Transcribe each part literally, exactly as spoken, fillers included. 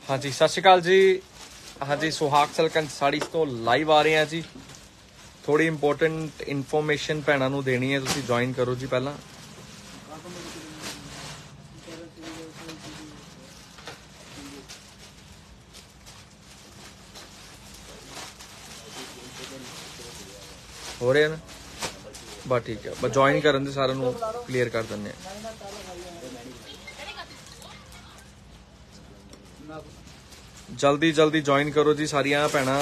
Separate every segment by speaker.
Speaker 1: हाँ जी सत श्री अकाल जी। हाँ जी सुहाग सिल्क एंड साड़ीज तो लाइव आ रहे हैं जी। थोड़ी इंपोर्टेंट इन्फॉर्मेशन भैणां नूं देनी है, तुसीं ज्वाइन करो जी। पहला हो रहे हैं ना बस ठीक है, बस ज्वाइन करन दे, सारे नूं क्लीयर कर दिंदे हैं। जल्दी जल्दी ज्वाइन करो जी सारियां भैणां।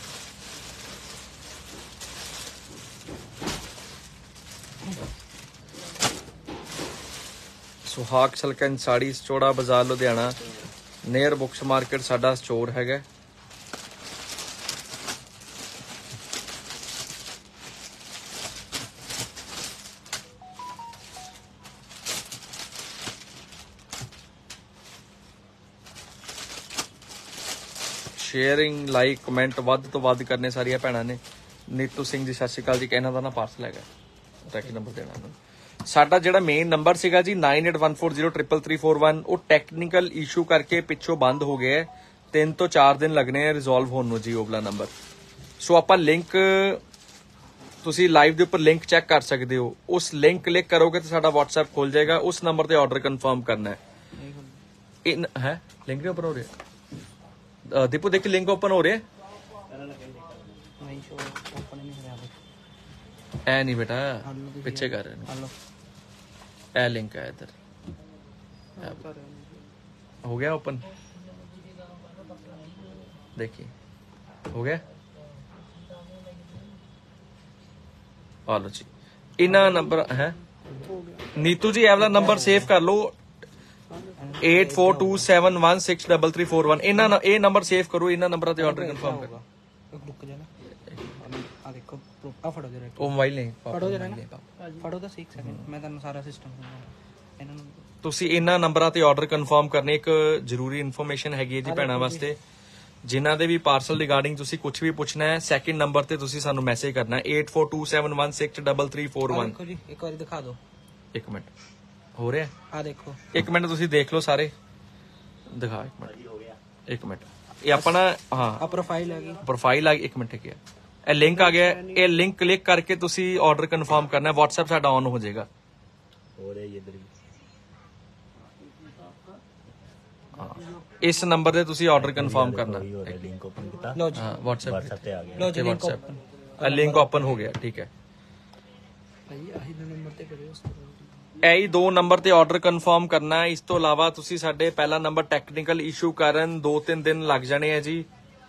Speaker 1: सुहाग silk and saris Chaura Bazaar Ludhiana near books market साडा स्टोर हैगा। शेयरिंग लाइक कमेंट वध तो वध करने सारिया भैणां ने। नीतू सिंह जी सत श्री अकाल जी, कहना दा ना पार्सल हैगा, ट्रैक नंबर देना। साडा जिहड़ा मेन नंबर सीगा जी nine eight one four zero triple three four one, वो टैक्नीकल इशू करके पिछों बंद हो गया है। तीन तो चार दिन लगने रिजोल्व होने नूं जी ओवला नंबर। सो आपां लिंक तुसीं लाइव दे उपर लिंक चैक कर सकते हो। उस लिंक क्लिक करोगे तो साडा व्हाट्सएप खुल जाएगा। उस नंबर ते ऑर्डर कन्फर्म करना है। इन है लिंक नहीं ओपन हो रहा? दीपू देखिए लिंक ओपन हो रहे ऐ नहीं बेटा, पीछे कर रहे हैं। ए लिंक है इधर, हो गया ओपन, देखिए हो गया। आ लो जी, इना नंबर है नीतू जी, ए वाला नंबर सेव कर लो eight four two seven one six double three four one. इना ए नंबर सेव करो, इना नंबर ते ऑर्डर कंफर्म करो। ਉਹ ਮੋਬਾਈਲ ਨਹੀਂ ਫੜੋ ਜਰਾ ਫੜੋ ਤਾਂ ਛੇ ਸੈਕਿੰਡ ਮੈਂ ਤੁਹਾਨੂੰ ਸਾਰਾ ਸਿਸਟਮ ਸਮਝਾਉਂਦਾ। ਇਹਨਾਂ ਨੂੰ ਤੁਸੀਂ ਇਹਨਾਂ ਨੰਬਰਾਂ ਤੇ ਆਰਡਰ ਕਨਫਰਮ ਕਰਨੇ। ਇੱਕ ਜ਼ਰੂਰੀ ਇਨਫੋਰਮੇਸ਼ਨ ਹੈਗੀ ਹੈ ਜੀ ਭੈਣਾਂ ਵਾਸਤੇ, ਜਿਨ੍ਹਾਂ ਦੇ ਵੀ ਪਾਰਸਲ ਰਿਗਾਰਡਿੰਗ ਤੁਸੀਂ ਕੁਝ ਵੀ ਪੁੱਛਣਾ ਹੈ, ਸੈਕਿੰਡ ਨੰਬਰ ਤੇ ਤੁਸੀਂ ਸਾਨੂੰ ਮੈਸੇਜ ਕਰਨਾ ਹੈ eight four two seven one six double three four one. ਦੇਖੋ ਜੀ ਇੱਕ ਵਾਰੀ ਦਿਖਾ ਦਿਓ। ਇੱਕ ਮਿੰਟ ਹੋ ਰਿਹਾ ਆ ਦੇਖੋ, ਇੱਕ ਮਿੰਟ ਤੁਸੀਂ ਦੇਖ ਲਓ ਸਾਰੇ, ਦਿਖਾ ਇੱਕ ਮਿੰਟ ਹੋ ਗਿਆ। ਇੱਕ ਮਿੰਟ ਇਹ ਆਪਣਾ ਹਾਂ ਆ ਪ੍ਰੋਫਾਈਲ ਹੈਗੀ, ਪ੍ਰੋਫਾਈਲ ਆ। ਇੱਕ ਮਿੰਟ ਹੈ ਇਹ ਲਿੰਕ ਆ ਗਿਆ, ਇਹ ਲਿੰਕ ਕਲਿੱਕ ਕਰਕੇ ਤੁਸੀਂ ਆਰਡਰ ਕਨਫਰਮ ਕਰਨਾ ਹੈ। WhatsApp ਸਾਡਾ ਔਨ ਹੋ ਜਾਏਗਾ। ਹੋ ਰਿਹਾ ਇਧਰ ਵੀ ਇਸ ਨੰਬਰ ਤੇ ਤੁਸੀਂ ਆਰਡਰ ਕਨਫਰਮ ਕਰਨਾ। ਲਿੰਕ ਓਪਨ ਕੀਤਾ, ਲੋ ਜੀ WhatsApp WhatsApp ਤੇ ਆ ਗਿਆ। ਲੋ ਜੀ ਲਿੰਕ ਓਪਨ, ਇਹ ਲਿੰਕ ਓਪਨ ਹੋ ਗਿਆ। ਠੀਕ ਹੈ ਭਾਈ, ਆਹੀ ਦੋ ਨੰਬਰ ਤੇ ਕਰਿਓ। ਇਹ ਦੋ ਨੰਬਰ ਤੇ ਆਰਡਰ ਕਨਫਰਮ ਕਰਨਾ ਹੈ। ਇਸ ਤੋਂ ਇਲਾਵਾ ਤੁਸੀਂ ਸਾਡੇ ਪਹਿਲਾ ਨੰਬਰ ਟੈਕਨੀਕਲ ਇਸ਼ੂ ਕਾਰਨ ਦੋ ਤਿੰਨ ਦਿਨ ਲੱਗ ਜਾਣੇ ਆ ਜੀ।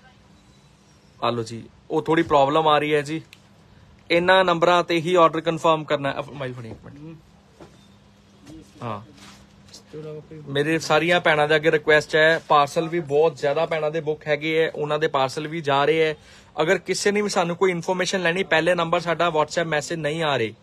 Speaker 1: ਆ ਲੋ ਜੀ, ਉਹ ਥੋੜੀ ਪ੍ਰੋਬਲਮ ਆ ਰਹੀ ਹੈ ਜੀ। ਇਹਨਾਂ ਨੰਬਰਾਂ ਤੇ ਹੀ ਆਰਡਰ ਕਨਫਰਮ ਕਰਨਾ ਹੈ। ਮਾਈ ਫੜੀ ਇੱਕ ਮਿੰਟ। ਹਾਂ ਮੇਰੇ ਸਾਰੀਆਂ ਭੈਣਾਂ ਦੇ ਅੱਗੇ ਰਿਕੁਐਸਟ ਹੈ, ਪਾਰਸਲ ਵੀ ਬਹੁਤ ਜ਼ਿਆਦਾ ਭੈਣਾਂ ਦੇ ਬੁੱਕ ਹੈਗੇ ਹੈ, ਉਹਨਾਂ ਦੇ ਪਾਰਸਲ ਵੀ ਜਾ ਰਹੇ ਹੈ। ਅਗਰ ਕਿਸੇ ਨੇ ਵੀ ਸਾਨੂੰ ਕੋਈ ਇਨਫੋਰਮੇਸ਼ਨ ਲੈਣੀ, ਪਹਿਲੇ ਨੰਬਰ ਸਾਡਾ WhatsApp ਮੈਸੇਜ ਨਹੀਂ ਆ ਰਹੇ।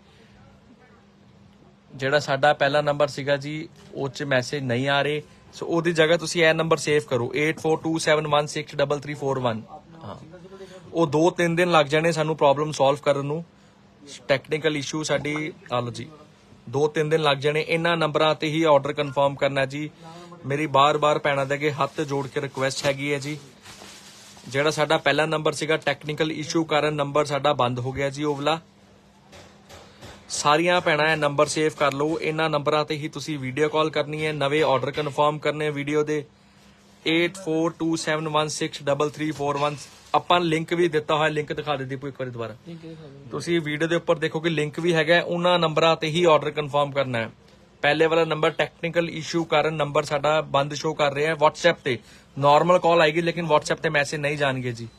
Speaker 1: ਜਿਹੜਾ ਸਾਡਾ ਪਹਿਲਾ ਨੰਬਰ ਸੀਗਾ ਜੀ ਉਹ 'ਚ ਮੈਸੇਜ ਨਹੀਂ ਆ ਰਹੇ। ਸੋ ਉਹਦੀ ਜਗ੍ਹਾ ਤੁਸੀਂ ਇਹ ਨੰਬਰ ਸੇਵ ਕਰੋ eight four two seven one six double three four one. ਹਾਂ ਉਹ ਦੋ ਤਿੰਨ ਦਿਨ ਲੱਗ ਜਾਣੇ ਸਾਨੂੰ ਪ੍ਰੋਬਲਮ ਸੋਲਵ ਕਰਨ ਨੂੰ। ਟੈਕਨੀਕਲ ਇਸ਼ੂ ਸਾਡੀ ਆ ਲਓ ਜੀ, ਦੋ ਤਿੰਨ ਦਿਨ ਲੱਗ ਜਾਣੇ। ਇਹਨਾਂ ਨੰਬਰਾਂ ਤੇ ਹੀ ਆਰਡਰ ਕਨਫਰਮ ਕਰਨਾ ਜੀ। ਮੇਰੀ ਬਾਰ-ਬਾਰ ਭੈਣਾਂ ਦੇ ਅੱਗੇ ਹੱਥ ਜੋੜ ਕੇ ਰਿਕੁਐਸਟ ਹੈਗੀ ਹੈ ਜੀ। ਜਿਹੜਾ ਸਾਡਾ ਪਹਿਲਾ ਨੰਬਰ ਸੀਗਾ ਟੈਕਨੀਕਲ ਇਸ਼ੂ ਕਾਰਨ ਨੰਬਰ ਸਾਡਾ ਬੰਦ ਹੋ ਗਿਆ ਜੀ ਉਹ ਵਾਲਾ। ਸਾਰੀਆਂ ਭੈਣਾਂ ਇਹ ਨੰਬਰ ਸੇਵ ਕਰ ਲਓ। ਇਹਨਾਂ ਨੰਬਰਾਂ ਤੇ ਹੀ ਤੁਸੀਂ ਵੀਡੀਓ ਕਾਲ ਕਰਨੀ ਹੈ, ਨਵੇਂ ਆਰਡਰ ਕਨਫਰਮ ਕਰਨੇ ਵੀਡੀਓ ਦੇ eight four two seven one six double three four one. ਆਪਾਂ ਲਿੰਕ ਵੀ ਦਿੱਤਾ ਹੋਇਆ, ਲਿੰਕ ਦਿਖਾ ਦੇ ਦੀਪੂ ਇੱਕ ਵਾਰੀ ਦੁਬਾਰਾ। ਤੁਸੀਂ ਵੀਡੀਓ ਦੇ ਉੱਪਰ ਦੇਖੋ ਕਿ ਲਿੰਕ ਵੀ ਹੈਗਾ। ਉਹਨਾਂ ਨੰਬਰਾਂ ਤੇ ਹੀ ਆਰਡਰ ਕਨਫਰਮ ਕਰਨਾ ਹੈ। ਪਹਿਲੇ ਵਾਲਾ ਨੰਬਰ ਟੈਕਨੀਕਲ ਇਸ਼ੂ ਕਾਰਨ ਨੰਬਰ ਸਾਡਾ ਬੰਦ ਸ਼ੋ ਕਰ ਰਿਹਾ ਹੈ। WhatsApp ਤੇ ਨਾਰਮਲ ਕਾਲ ਆਏਗੀ ਲੇਕਿਨ WhatsApp ਤੇ ਮੈਸੇਜ ਨਹੀਂ ਜਾਣਗੇ ਜੀ।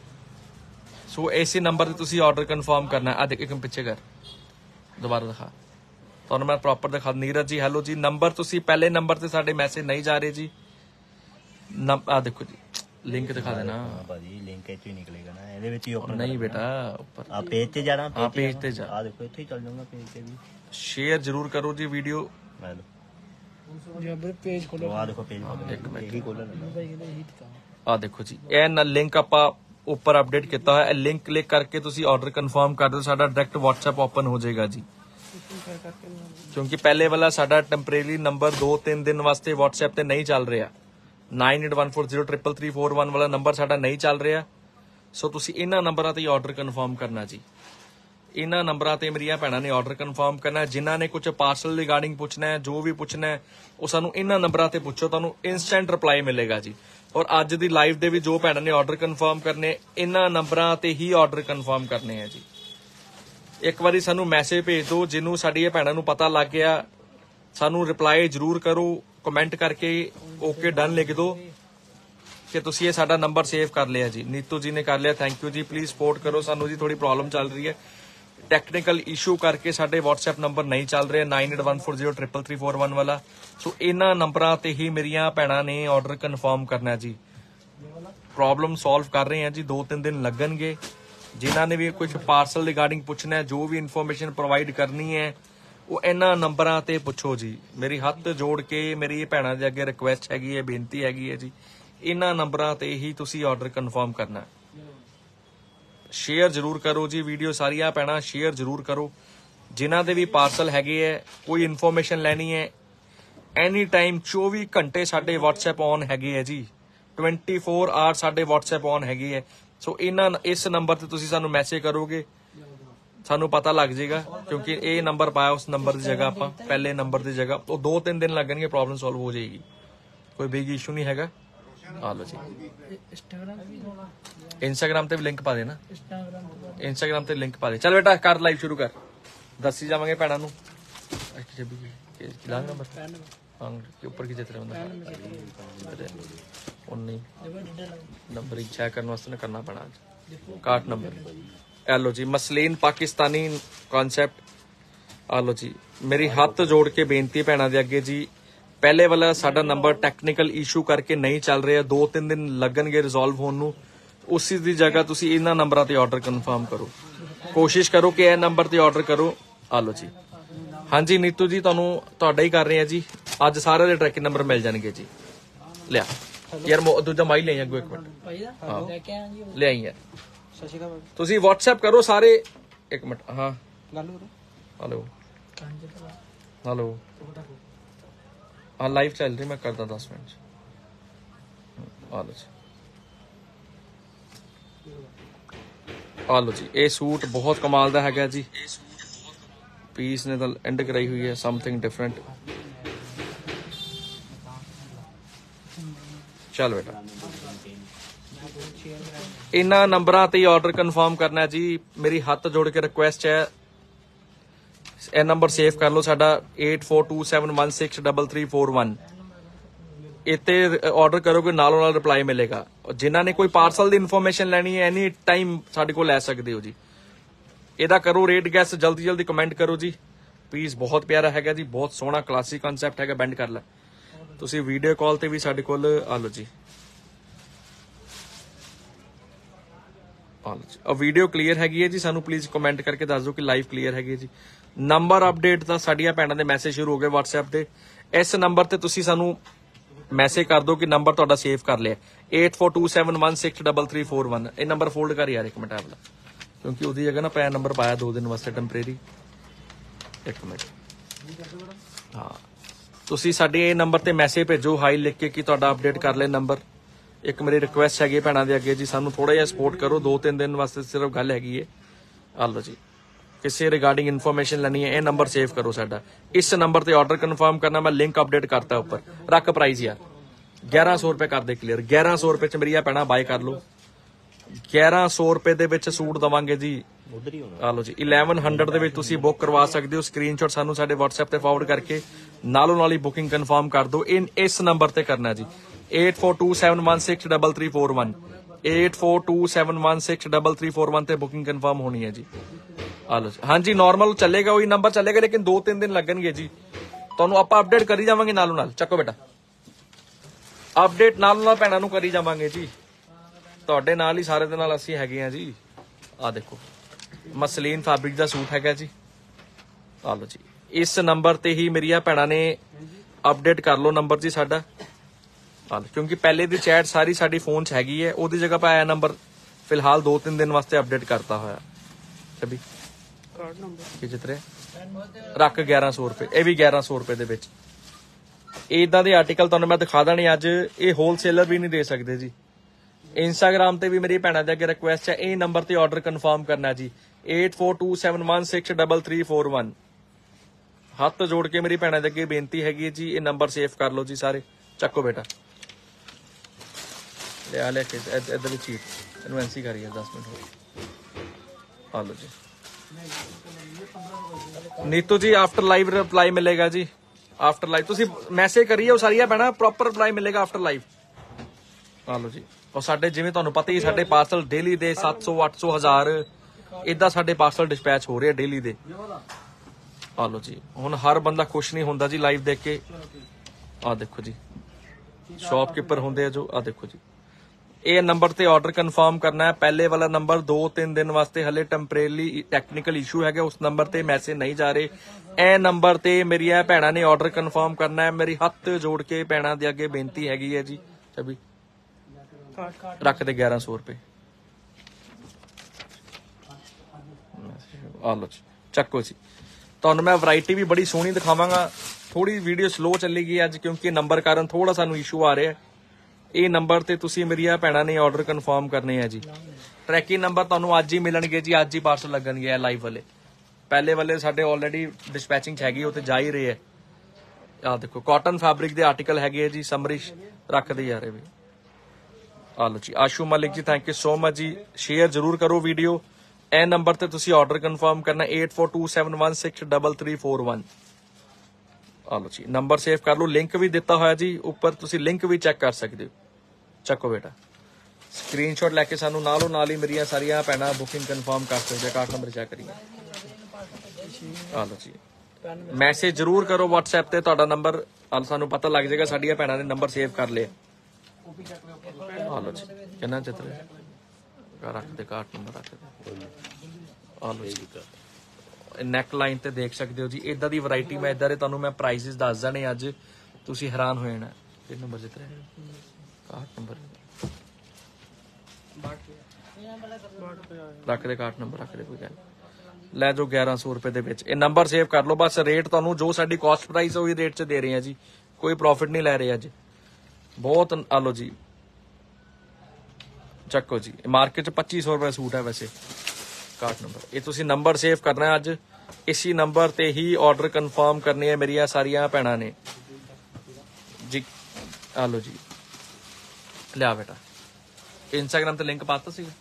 Speaker 1: ਸੋ ਇਸੇ ਨੰਬਰ ਤੇ ਤੁਸੀਂ ਆਰਡਰ ਕਨਫਰਮ ਕਰਨਾ। ਆ ਦੇਖ ਇੱਕ ਪਿੱਛੇ ਕਰ, ਦੁਬਾਰਾ ਦਿਖਾ ਤੁਹਾਨੂੰ ਮੈਂ ਪ੍ਰੋਪਰ ਦਿਖਾ। ਨੀਰਜ ਜੀ ਹੈਲੋ ਜੀ, ਨੰਬਰ ਤੁਸੀਂ ਪਹਿਲੇ ਨੰਬਰ ਤੇ ਸਾਡੇ ਮੈਸੇਜ ਨਹੀਂ ਜਾ ਰਹੇ ਜੀ। ਆ ਦੇਖੋ ਜੀ ਲਿੰਕ ਦਿਖਾ ਦੇਣਾ ਭਾਜੀ, ਲਿੰਕ ਇੱਥੇ ਹੀ ਨਿਕਲੇਗਾ ਨਾ, ਇਹਦੇ ਵਿੱਚ ਹੀ ਓਪਨ ਨਹੀਂ ਬੇਟਾ, ਉੱਪਰ ਆ ਪੇਜ ਤੇ ਜਾਣਾ। ਆ ਪੇਜ ਤੇ ਜਾ, ਆ ਦੇਖੋ ਇੱਥੇ ਹੀ ਚੱਲ ਜਾਊਗਾ ਪੇਜ ਤੇ ਵੀ। ਸ਼ੇਅਰ ਜ਼ਰੂਰ ਕਰੋ ਜੀ ਵੀਡੀਓ। ਲੈ ਲਓ ਜੀ ਪੇਜ ਖੋਲੋ, ਆ ਦੇਖੋ ਪੇਜ ਖੋਲੋ, ਇੱਕ ਮਿੰਟ ਹੀ ਖੋਲਣਾ। ਆ ਦੇਖੋ ਜੀ ਇਹ ਨਾ ਲਿੰਕ ਆਪਾਂ ਉੱਪਰ ਅਪਡੇਟ ਕੀਤਾ ਹੋਇਆ। ਇਹ ਲਿੰਕ ਕਲਿੱਕ ਕਰਕੇ ਤੁਸੀਂ ਆਰਡਰ ਕਨਫਰਮ ਕਰ ਦਿਓ, ਸਾਡਾ ਡਾਇਰੈਕਟ WhatsApp ਓਪਨ ਹੋ ਜਾਏਗਾ ਜੀ। ਕਿਉਂਕਿ ਪਹਿਲੇ ਵਾਲਾ ਸਾਡਾ ਟੈਂਪਰੇਰੀ ਨੰਬਰ ਦੋ ਤਿੰਨ ਦਿਨ ਵਾਸਤੇ WhatsApp ਤੇ ਨਹੀਂ ਚੱਲ ਰਿਹਾ। Nine eight one four zero triple three four one वाला नंबर साडा नहीं चल रहा। सो तुसी इन्हां नंबरां ते ऑर्डर कन्फर्म करना जी। इन्हां नंबरां ते मेरियां भैणां ने ऑर्डर कन्फर्म करना। जिन्हां ने कुछ पार्सल रिगार्डिंग पुछना है, जो भी पुछना है, वो सानू इन्हां नंबरां ते पुछो, तुहानू इंस्टेंट रिप्लाई मिलेगा जी। और अज दी लाइव दे भी जो भैणां ने ऑर्डर कन्फर्म करने, इन्हां नंबरां ते ही ऑर्डर कन्फर्म करने हैं जी। एक बारी सानू मैसेज भेज दो, जिन्हों साडी भैणां नू पता लग गया सानू रिप्लाई जरूर करो, कमेंट करके ओके डन लिख दो कि तुसी ये साडा नंबर सेव कर लिया जी। नीतू जी ने कर लिया, थैंक यू जी। प्लीज सपोर्ट करो सानू जी, थोड़ी प्रॉब्लम चल रही है, टैक्नीकल इशू करके साडे व्हाट्सएप नंबर नहीं चल रहे nine eight one four zero triple three four one वाला। सो इन्हां नंबरां ते ही मेरियां भैणां ने ऑर्डर कन्फर्म करना जी। प्रॉब्लम सॉल्व कर रहे हैं जी, दो तीन दिन लगणगे। जिन्हां ने भी कुछ पार्सल रिगार्डिंग पुछना है, जो भी इन्फॉर्मेशन प्रोवाइड करनी है, वो इन्हां नंबरां ते पुछो जी। मेरी हत्थ जोड़ के मेरी भैणां दे अगे रिक्वेस्ट हैगी है, बेनती हैगी है जी, इन्हां नंबरां ते ही तुसी ऑर्डर कन्फर्म करना। शेयर जरूर करो जी वीडियो, सारियां भैणां शेयर जरूर करो। जिन्हां दे भी पार्सल हैगे है, कोई इन्फॉर्मेशन लैनी है, एनी टाइम चौबी घंटे साडे व्हाट्सएप ऑन हैगे है जी। ट्वेंटी फोर आवर साडे व्हाट्सएप ऑन हैगे है। सो इन्हां इस नंबर ते तुसी सानू मैसेज करोगे, सानू पता लग जाएगा, क्योंकि ये नंबर पाया उस नंबर की जगह आपां पहले नंबर की जगह, तो दो तीन दिन लगणगे, प्रॉब्लम सॉल्व हो जाएगी, कोई बिग इशू नहीं हैगा। आ लो जी, इंस्टाग्राम ते भी लिंक पा देना, इंस्टाग्राम ते लिंक पा दे। चल बेटा कर लाइव शुरू कर, दसी जावांगे भैणां नू। नंबर हाँ ऊपर की चित्र नंबर चेक करने वास्ते करना पैना काट नंबर। एलो जी, मसलीन पाकिस्तानी कॉन्सैप्ट। आलो जी, मेरी हाथ जोड़ के बेनती भैणां दे अगे जी, पहले वाला साडा नंबर टैक्नीकल इशू करके नहीं चल रहा, दो तीन दिन लगणगे रिजॉल्व होने नू। उसी दी जगह तुसी इन्हां नंबरां ते ऑर्डर कन्फर्म करो, कोशिश करो कि यह नंबर ते ऑर्डर करो। आलो जी, हाँ जी नीतू जी, तुहानू तुहाडा ही कर रहे हैं जी। अज सारे दे ट्रैकिंग नंबर मिल जाएंगे जी। लिया यार दूजा माई ले अगो, एक मिनट हाँ ले आई यार, तुसी व्हाट्सएप करो सारे। एक मिनट हाँ, हेलो हेलो हाँ लाइव चल रही, मैं करदा दस मिनट। आलो जी, आलो जी, ये सूट बहुत कमाल दा हैगा जी। पीस ने तो एंड कराई हुई है, समथिंग डिफरेंट। चल बेटा, इन्हां नंबरां ते ऑर्डर कन्फर्म करना जी। मेरी हाथ जोड़ के रिक्वेस्ट है, यह नंबर सेव कर लो साडा eight four two seven one six double three four one. इत्ते ऑर्डर करोगे नालों नाल रिप्लाई मिलेगा। जिन्हां ने कोई पार्सल दी इन्फॉर्मेशन लैनी है, एनी टाइम साडे कोल लै सकदे हो जी। ਇਹਦਾ करो रेट गैस, जल्दी जल्दी कमेंट करो जी। पीस बहुत प्यारा हैगा जी, बहुत सोहना क्लासिक कॉन्सैप्ट हैगा। बेंड कर लै तुसी वीडियो कॉल ते भी साडे कोल आ लो जी। आ लो जी, अब वीडियो क्लीयर हैगी है जी, सानू प्लीज कमेंट करके दस दो कि लाइव क्लीयर हैगी जी। नंबर अपडेट दा साडियां भैणां दे मैसेज शुरू हो गए व्हाट्सएप ते। इस नंबर ते तुसी सानू मैसेज कर दो कि नंबर तुहाडा सेव कर लिया, eight four two seven one six double three four one. ये नंबर फोल्ड कर यार एक मिनट वाला, क्योंकि उसकी जगह ना पै नंबर पाया दो दिन वास्ते टैंपरेरी। एक मिनट हाँ, तुसी साडे ये नंबर ते मैसेज भेजो हाई लिख के कि तुहाडा अपडेट कर ले नंबर। एक मेरी रिक्वेस्ट हैगी भैणां दे अगे जी, सानू थोड़ा जिहा सपोर्ट करो, दो तीन दिन वास्ते सिर्फ गल हैगी है। आ लो जी, किसी रिगार्डिंग इन्फॉर्मेशन लैनी है, ये नंबर सेव करो साडा। इस नंबर ते ऑर्डर कन्फर्म करना, मैं लिंक अपडेट करता ऊपर। रख प्राइस यार ग्यारह सौ रुपए कर दे क्लीयर, ग्यारह सौ रुपए च मेरिया भैणां बाय कर लो। ग्यारह सौ रुपए दे विच सूट दवांगे जी। आ लो जी, इलेवन हंड्रड दे विच तुसी बुक करवा सकते हो। स्क्रीनशॉट सानू साडे व्हाट्सएप ते फॉरवर्ड करके नालों नाल ही बुकिंग कन्फर्म कर दो। इन इस नंबर ते करना जी, eight four two seven one six double three four one, eight four two seven one six double three four one ते बुकिंग कन्फर्म होनी है जी। आ लो जी, हाँ जी नॉर्मल चलेगा, वही नंबर चलेगा, लेकिन दो तीन दिन लगणगे जी। तुहानू आपां अपडेट करी जावांगे नालों नाल। चक्को बेटा, अपडेट नालों नाल भैणां नू करी जावांगे जी। ਤੁਹਾਡੇ ਨਾਲ ਹੀ ਸਾਰੇ ਦੇ ਨਾਲ ਅਸੀਂ ਹੈਗੇ ਆ ਜੀ। ਆ ਦੇਖੋ ਮਸਲੀਨ ਫੈਬਰਿਕ ਦਾ ਸੂਟ ਹੈਗਾ ਜੀ। ਆ ਲਓ ਜੀ, ਇਸ ਨੰਬਰ ਤੇ ਹੀ ਮੇਰੀਆਂ ਭੈਣਾਂ ਨੇ ਅਪਡੇਟ ਕਰ ਲਓ ਨੰਬਰ ਜੀ ਸਾਡਾ। ਆ ਲਓ, ਕਿਉਂਕਿ ਪਹਿਲੇ ਦੀ ਚੈਟ ਸਾਰੀ ਸਾਡੀ ਫੋਨ 'ਚ ਹੈਗੀ ਹੈ, ਉਹਦੀ ਜਗ੍ਹਾ 'ਤੇ ਆਇਆ ਨੰਬਰ ਫਿਲਹਾਲ ਦੋ ਤਿੰਨ ਦਿਨ ਵਾਸਤੇ ਅਪਡੇਟ ਕਰਤਾ ਹੋਇਆ। ਛੱਬੀ ਕਾਰਡ ਨੰਬਰ ਕੀ ਜਿੱਤਰੇ ਰੱਖ ਗਿਆਰਾਂ ਸੌ ਰੁਪਏ, ਇਹ ਵੀ ਗਿਆਰਾਂ ਸੌ ਰੁਪਏ ਦੇ ਵਿੱਚ। ਇਦਾਂ ਦੇ ਆਰਟੀਕਲ ਤੁਹਾਨੂੰ ਮੈਂ ਦਿਖਾ ਦੇਣੇ ਅੱਜ। ਇਹ ਹੋਲਸੇਲਰ ਵੀ ਨਹੀਂ ਦੇ ਸਕਦੇ ਜੀ। ਇੰਸਟਾਗ੍ਰਾਮ ਤੇ ਵੀ ਮੇਰੀ ਭੈਣਾਂ ਦੇ ਅੱਗੇ ਰਿਕੁਐਸਟ ਹੈ, ਇਹ ਨੰਬਰ ਤੇ ਆਰਡਰ ਕਨਫਰਮ ਕਰਨਾ ਜੀ, eight four two seven one six three three four one। ਹੱਥ ਜੋੜ ਕੇ ਮੇਰੀ ਭੈਣਾਂ ਦੇ ਅੱਗੇ ਬੇਨਤੀ ਹੈਗੀ ਹੈ ਜੀ, ਇਹ ਨੰਬਰ ਸੇਵ ਕਰ ਲਓ ਜੀ ਸਾਰੇ। ਚੱਕੋ ਬੇਟਾ, ਲਿਆ ਲੈ ਕੇ ਇੱਧਰ ਵੀ ਚੀਟ ਇਹਨੂੰ ਐਨਸੀ ਕਰੀਏ ਦਸ ਮਿੰਟ ਹੋ ਆ ਲਓ ਜੀ। ਨੀਤੂ ਜੀ ਆਫਟਰ ਲਾਈਵ ਰਿਪਲਾਈ ਮਿਲੇਗਾ ਜੀ, ਆਫਟਰ ਲਾਈਵ ਤੁਸੀਂ ਮੈਸੇਜ ਕਰੀਏ, ਉਹ ਸਾਰੀਆਂ ਭੈਣਾਂ ਪ੍ਰੋਪਰ ਰਿਪਲਾਈ ਮਿਲੇਗਾ ਆਫਟਰ ਲਾਈਵ। ਆ ਲਓ ਜੀ। ਔਰ ਸਾਡੇ ਜਿਵੇਂ ਤੁਹਾਨੂੰ ਪਤਾ ਹੀ ਸਾਡੇ ਪਾਰਸਲ ਡੇਲੀ ਦੇ ਸੱਤ ਸੌ ਅੱਠ ਸੌ ਹਜ਼ਾਰ ਇਦਾਂ ਸਾਡੇ ਪਾਰਸਲ ਡਿਸਪੈਚ ਹੋ ਰਹੇ ਆ ਡੇਲੀ ਦੇ। ਆ ਲਓ ਜੀ। ਹੁਣ ਹਰ ਬੰਦਾ ਖੁਸ਼ ਨਹੀਂ ਹੁੰਦਾ ਜੀ ਲਾਈਵ ਦੇਖ ਕੇ। ਆ ਦੇਖੋ ਜੀ, ਸ਼ਾਪਕੀਪਰ ਹੁੰਦੇ ਆ ਜੋ। ਆ ਦੇਖੋ ਜੀ, ਇਹ ਨੰਬਰ ਤੇ ਆਰਡਰ ਕਨਫਰਮ ਕਰਨਾ ਹੈ। ਪਹਿਲੇ ਵਾਲਾ ਨੰਬਰ ਦੋ ਤਿੰਨ ਦਿਨ ਵਾਸਤੇ ਹਲੇ ਟੈਂਪਰੇਰੀ ਟੈਕਨੀਕਲ ਇਸ਼ੂ ਹੈਗਾ, ਉਸ ਨੰਬਰ ਤੇ ਮੈਸੇਜ ਨਹੀਂ ਜਾ ਰਹੇ। ਇਹ ਨੰਬਰ ਤੇ ਮੇਰੀਆਂ ਭੈਣਾਂ ਨੇ ਆਰਡਰ ਕਨਫਰਮ ਕਰਨਾ ਹੈ। ਮੇਰੀ ਹੱਥ ਜੋੜ ਕੇ ਭੈਣਾਂ ਦੇ ਅੱਗੇ ਬੇਨਤੀ ਹੈਗੀ ਹੈ ਜੀ। ਚਬੀ ਰੱਖ ਦੇ ਗਿਆਰਾਂ ਸੌ ਰੁਪਏ। ਆ ਲਓ ਜੀ, ਚੱਕੋ ਜੀ। ਤੁਹਾਨੂੰ ਮੈਂ ਵੈਰਾਈਟੀ ਵੀ ਬੜੀ ਸੋਹਣੀ ਦਿਖਾਵਾਂਗਾ। ਥੋੜੀ ਵੀਡੀਓ ਸਲੋ ਚੱਲੇਗੀ ਅੱਜ ਕਿਉਂਕਿ ਨੰਬਰ ਕਾਰਨ ਥੋੜਾ ਸਾਨੂੰ ਇਸ਼ੂ ਆ ਰਿਹਾ। ਇਹ ਨੰਬਰ ਤੇ ਤੁਸੀਂ ਮੇਰੀਆਂ ਭੈਣਾਂ ਨੇ ਆਰਡਰ ਕਨਫਰਮ ਕਰਨੇ ਆ ਜੀ। ਟਰੈਕਿੰਗ ਨੰਬਰ ਤੁਹਾਨੂੰ ਅੱਜ ਹੀ ਮਿਲਣਗੇ ਜੀ, ਅੱਜ ਹੀ ਪਾਰਸਲ ਲੱਗਣਗੇ ਲਾਈਵ ਵਾਲੇ। ਪਹਿਲੇ ਵਾਲੇ ਸਾਡੇ ਆਲਰੇਡੀ ਡਿਸਪੈਚਿੰਗ ਚ ਹੈਗੀ, ਉਹ ਤੇ ਜਾ ਹੀ ਰਹੇ ਆ। ਆ ਦੇਖੋ ਕਾਟਨ ਫੈਬਰਿਕ ਦੇ ਆਰਟੀਕਲ ਹੈਗੇ ਆ ਜੀ। ਸਮਰਿਸ਼ ਰੱਖਦੇ ਯਾਰ ਇਹ ਵੀ। ਆ ਲਓ ਜੀ। Ashu Malik ji thank you so much ਜੀ। ਸ਼ੇਅਰ ਜ਼ਰੂਰ ਕਰੋ ਵੀਡੀਓ। ਇਹ ਨੰਬਰ ਤੇ ਤੁਸੀਂ ਆਰਡਰ ਕਨਫਰਮ ਕਰਨਾ eight four two seven one six three three four one। ਆ ਲਓ ਜੀ, ਨੰਬਰ ਸੇਵ ਕਰ ਲਓ। ਲਿੰਕ ਵੀ ਦਿੱਤਾ ਹੋਇਆ ਜੀ ਉੱਪਰ, ਤੁਸੀਂ ਲਿੰਕ ਵੀ ਚੈੱਕ ਕਰ ਸਕਦੇ ਹੋ। ਚੱਕੋ ਬੇਟਾ, ਸਕਰੀਨਸ਼ਾਟ ਲੈ ਕੇ ਸਾਨੂੰ ਨਾਲੋਂ ਨਾਲ ਹੀ ਮੇਰੀਆਂ ਸਾਰੀਆਂ ਭੈਣਾਂ ਬੁਕਿੰਗ ਕਨਫਰਮ ਕਰ ਸਕਦੇ। ਕਾਰਡ ਨੰਬਰ ਚੈੱਕ ਕਰੀਏ। ਆ ਲਓ ਜੀ, ਮੈਸੇਜ ਜ਼ਰੂਰ ਕਰੋ WhatsApp ਤੇ। ਤੁਹਾਡਾ ਨੰਬਰ ਸਾਨੂੰ ਪਤਾ ਲੱਗ ਜਾਏਗਾ ਸਾਡੀਆਂ ਭੈਣਾਂ ਨੇ ਨੰਬਰ ਸੇਵ ਕਰ ਲਿਆ। ਆ ਲਓ ਜੀ, ਕਿੰਨਾ ਚਿੱਤਰ ਰੱਖ ਦੇ, ਕਾਰਡ ਨੰਬਰ ਰੱਖ ਦੇ। ਆ ਲਓ ਜੀ, ਨੈਕ ਲਾਈਨ ਤੇ ਦੇਖ ਸਕਦੇ ਹੋ ਜੀ। ਇਦਾਂ ਦੀ ਵੈਰਾਈਟੀ ਮੈਂ ਇਦਾਂ ਦੇ ਤੁਹਾਨੂੰ ਮੈਂ ਪ੍ਰਾਈਸਿਸ ਦੱਸ ਦੇਣੇ ਅੱਜ, ਤੁਸੀਂ ਹੈਰਾਨ ਹੋ ਜਾਣਾ। ਇਹ ਨੰਬਰ ਜਿੱਤਰੇ ਕਾਰਡ ਨੰਬਰ ਰੱਖ ਦੇ, ਕਾਰਡ ਨੰਬਰ ਰੱਖ ਦੇ, ਕੋਈ ਗੱਲ ਲੈ ਜਾਓ ਗਿਆਰਾਂ ਸੌ ਰੁਪਏ ਦੇ ਵਿੱਚ। ਇਹ ਨੰਬਰ ਸੇਵ ਕਰ ਲਓ ਬਸ। ਰੇਟ ਤੁਹਾਨੂੰ ਜੋ ਸਾਡੀ ਕਾਸਟ ਪ੍ਰਾਈਸ ਉਹੀ ਰੇਟ 'ਚ ਦੇ ਰਹੇ ਆ ਜੀ, ਕੋਈ ਪ੍ਰੋਫਿਟ ਨਹੀਂ ਲੈ ਰਹੇ ਅੱਜ ਬਹੁਤ। ਆ ਲਓ ਜੀ, ਚੱਕੋ ਜੀ। ਮਾਰਕੀਟ 'ਚ ਪੱਚੀ ਸੌ ਰੁਪਏ ਸੂਟ ਹੈ ਵੈਸੇ। ਕਾਰਡ ਨੰਬਰ ਇਹ ਤੁਸੀਂ ਨੰਬਰ ਸੇਵ ਕਰਨਾ ਅੱਜ। ਇਸੀ ਨੰਬਰ ਤੇ ਹੀ ਆਰਡਰ ਕਨਫਰਮ ਕਰਨੀ ਹੈ ਮੇਰੀਆਂ ਸਾਰੀਆਂ ਭੈਣਾਂ ਨੇ ਜੀ। ਆ ਲਓ ਜੀ, ਲਿਆ ਬੇਟਾ। ਇੰਸਟਾਗ੍ਰਾਮ ਤੇ ਲਿੰਕ ਪਾਤਾ ਸੀ,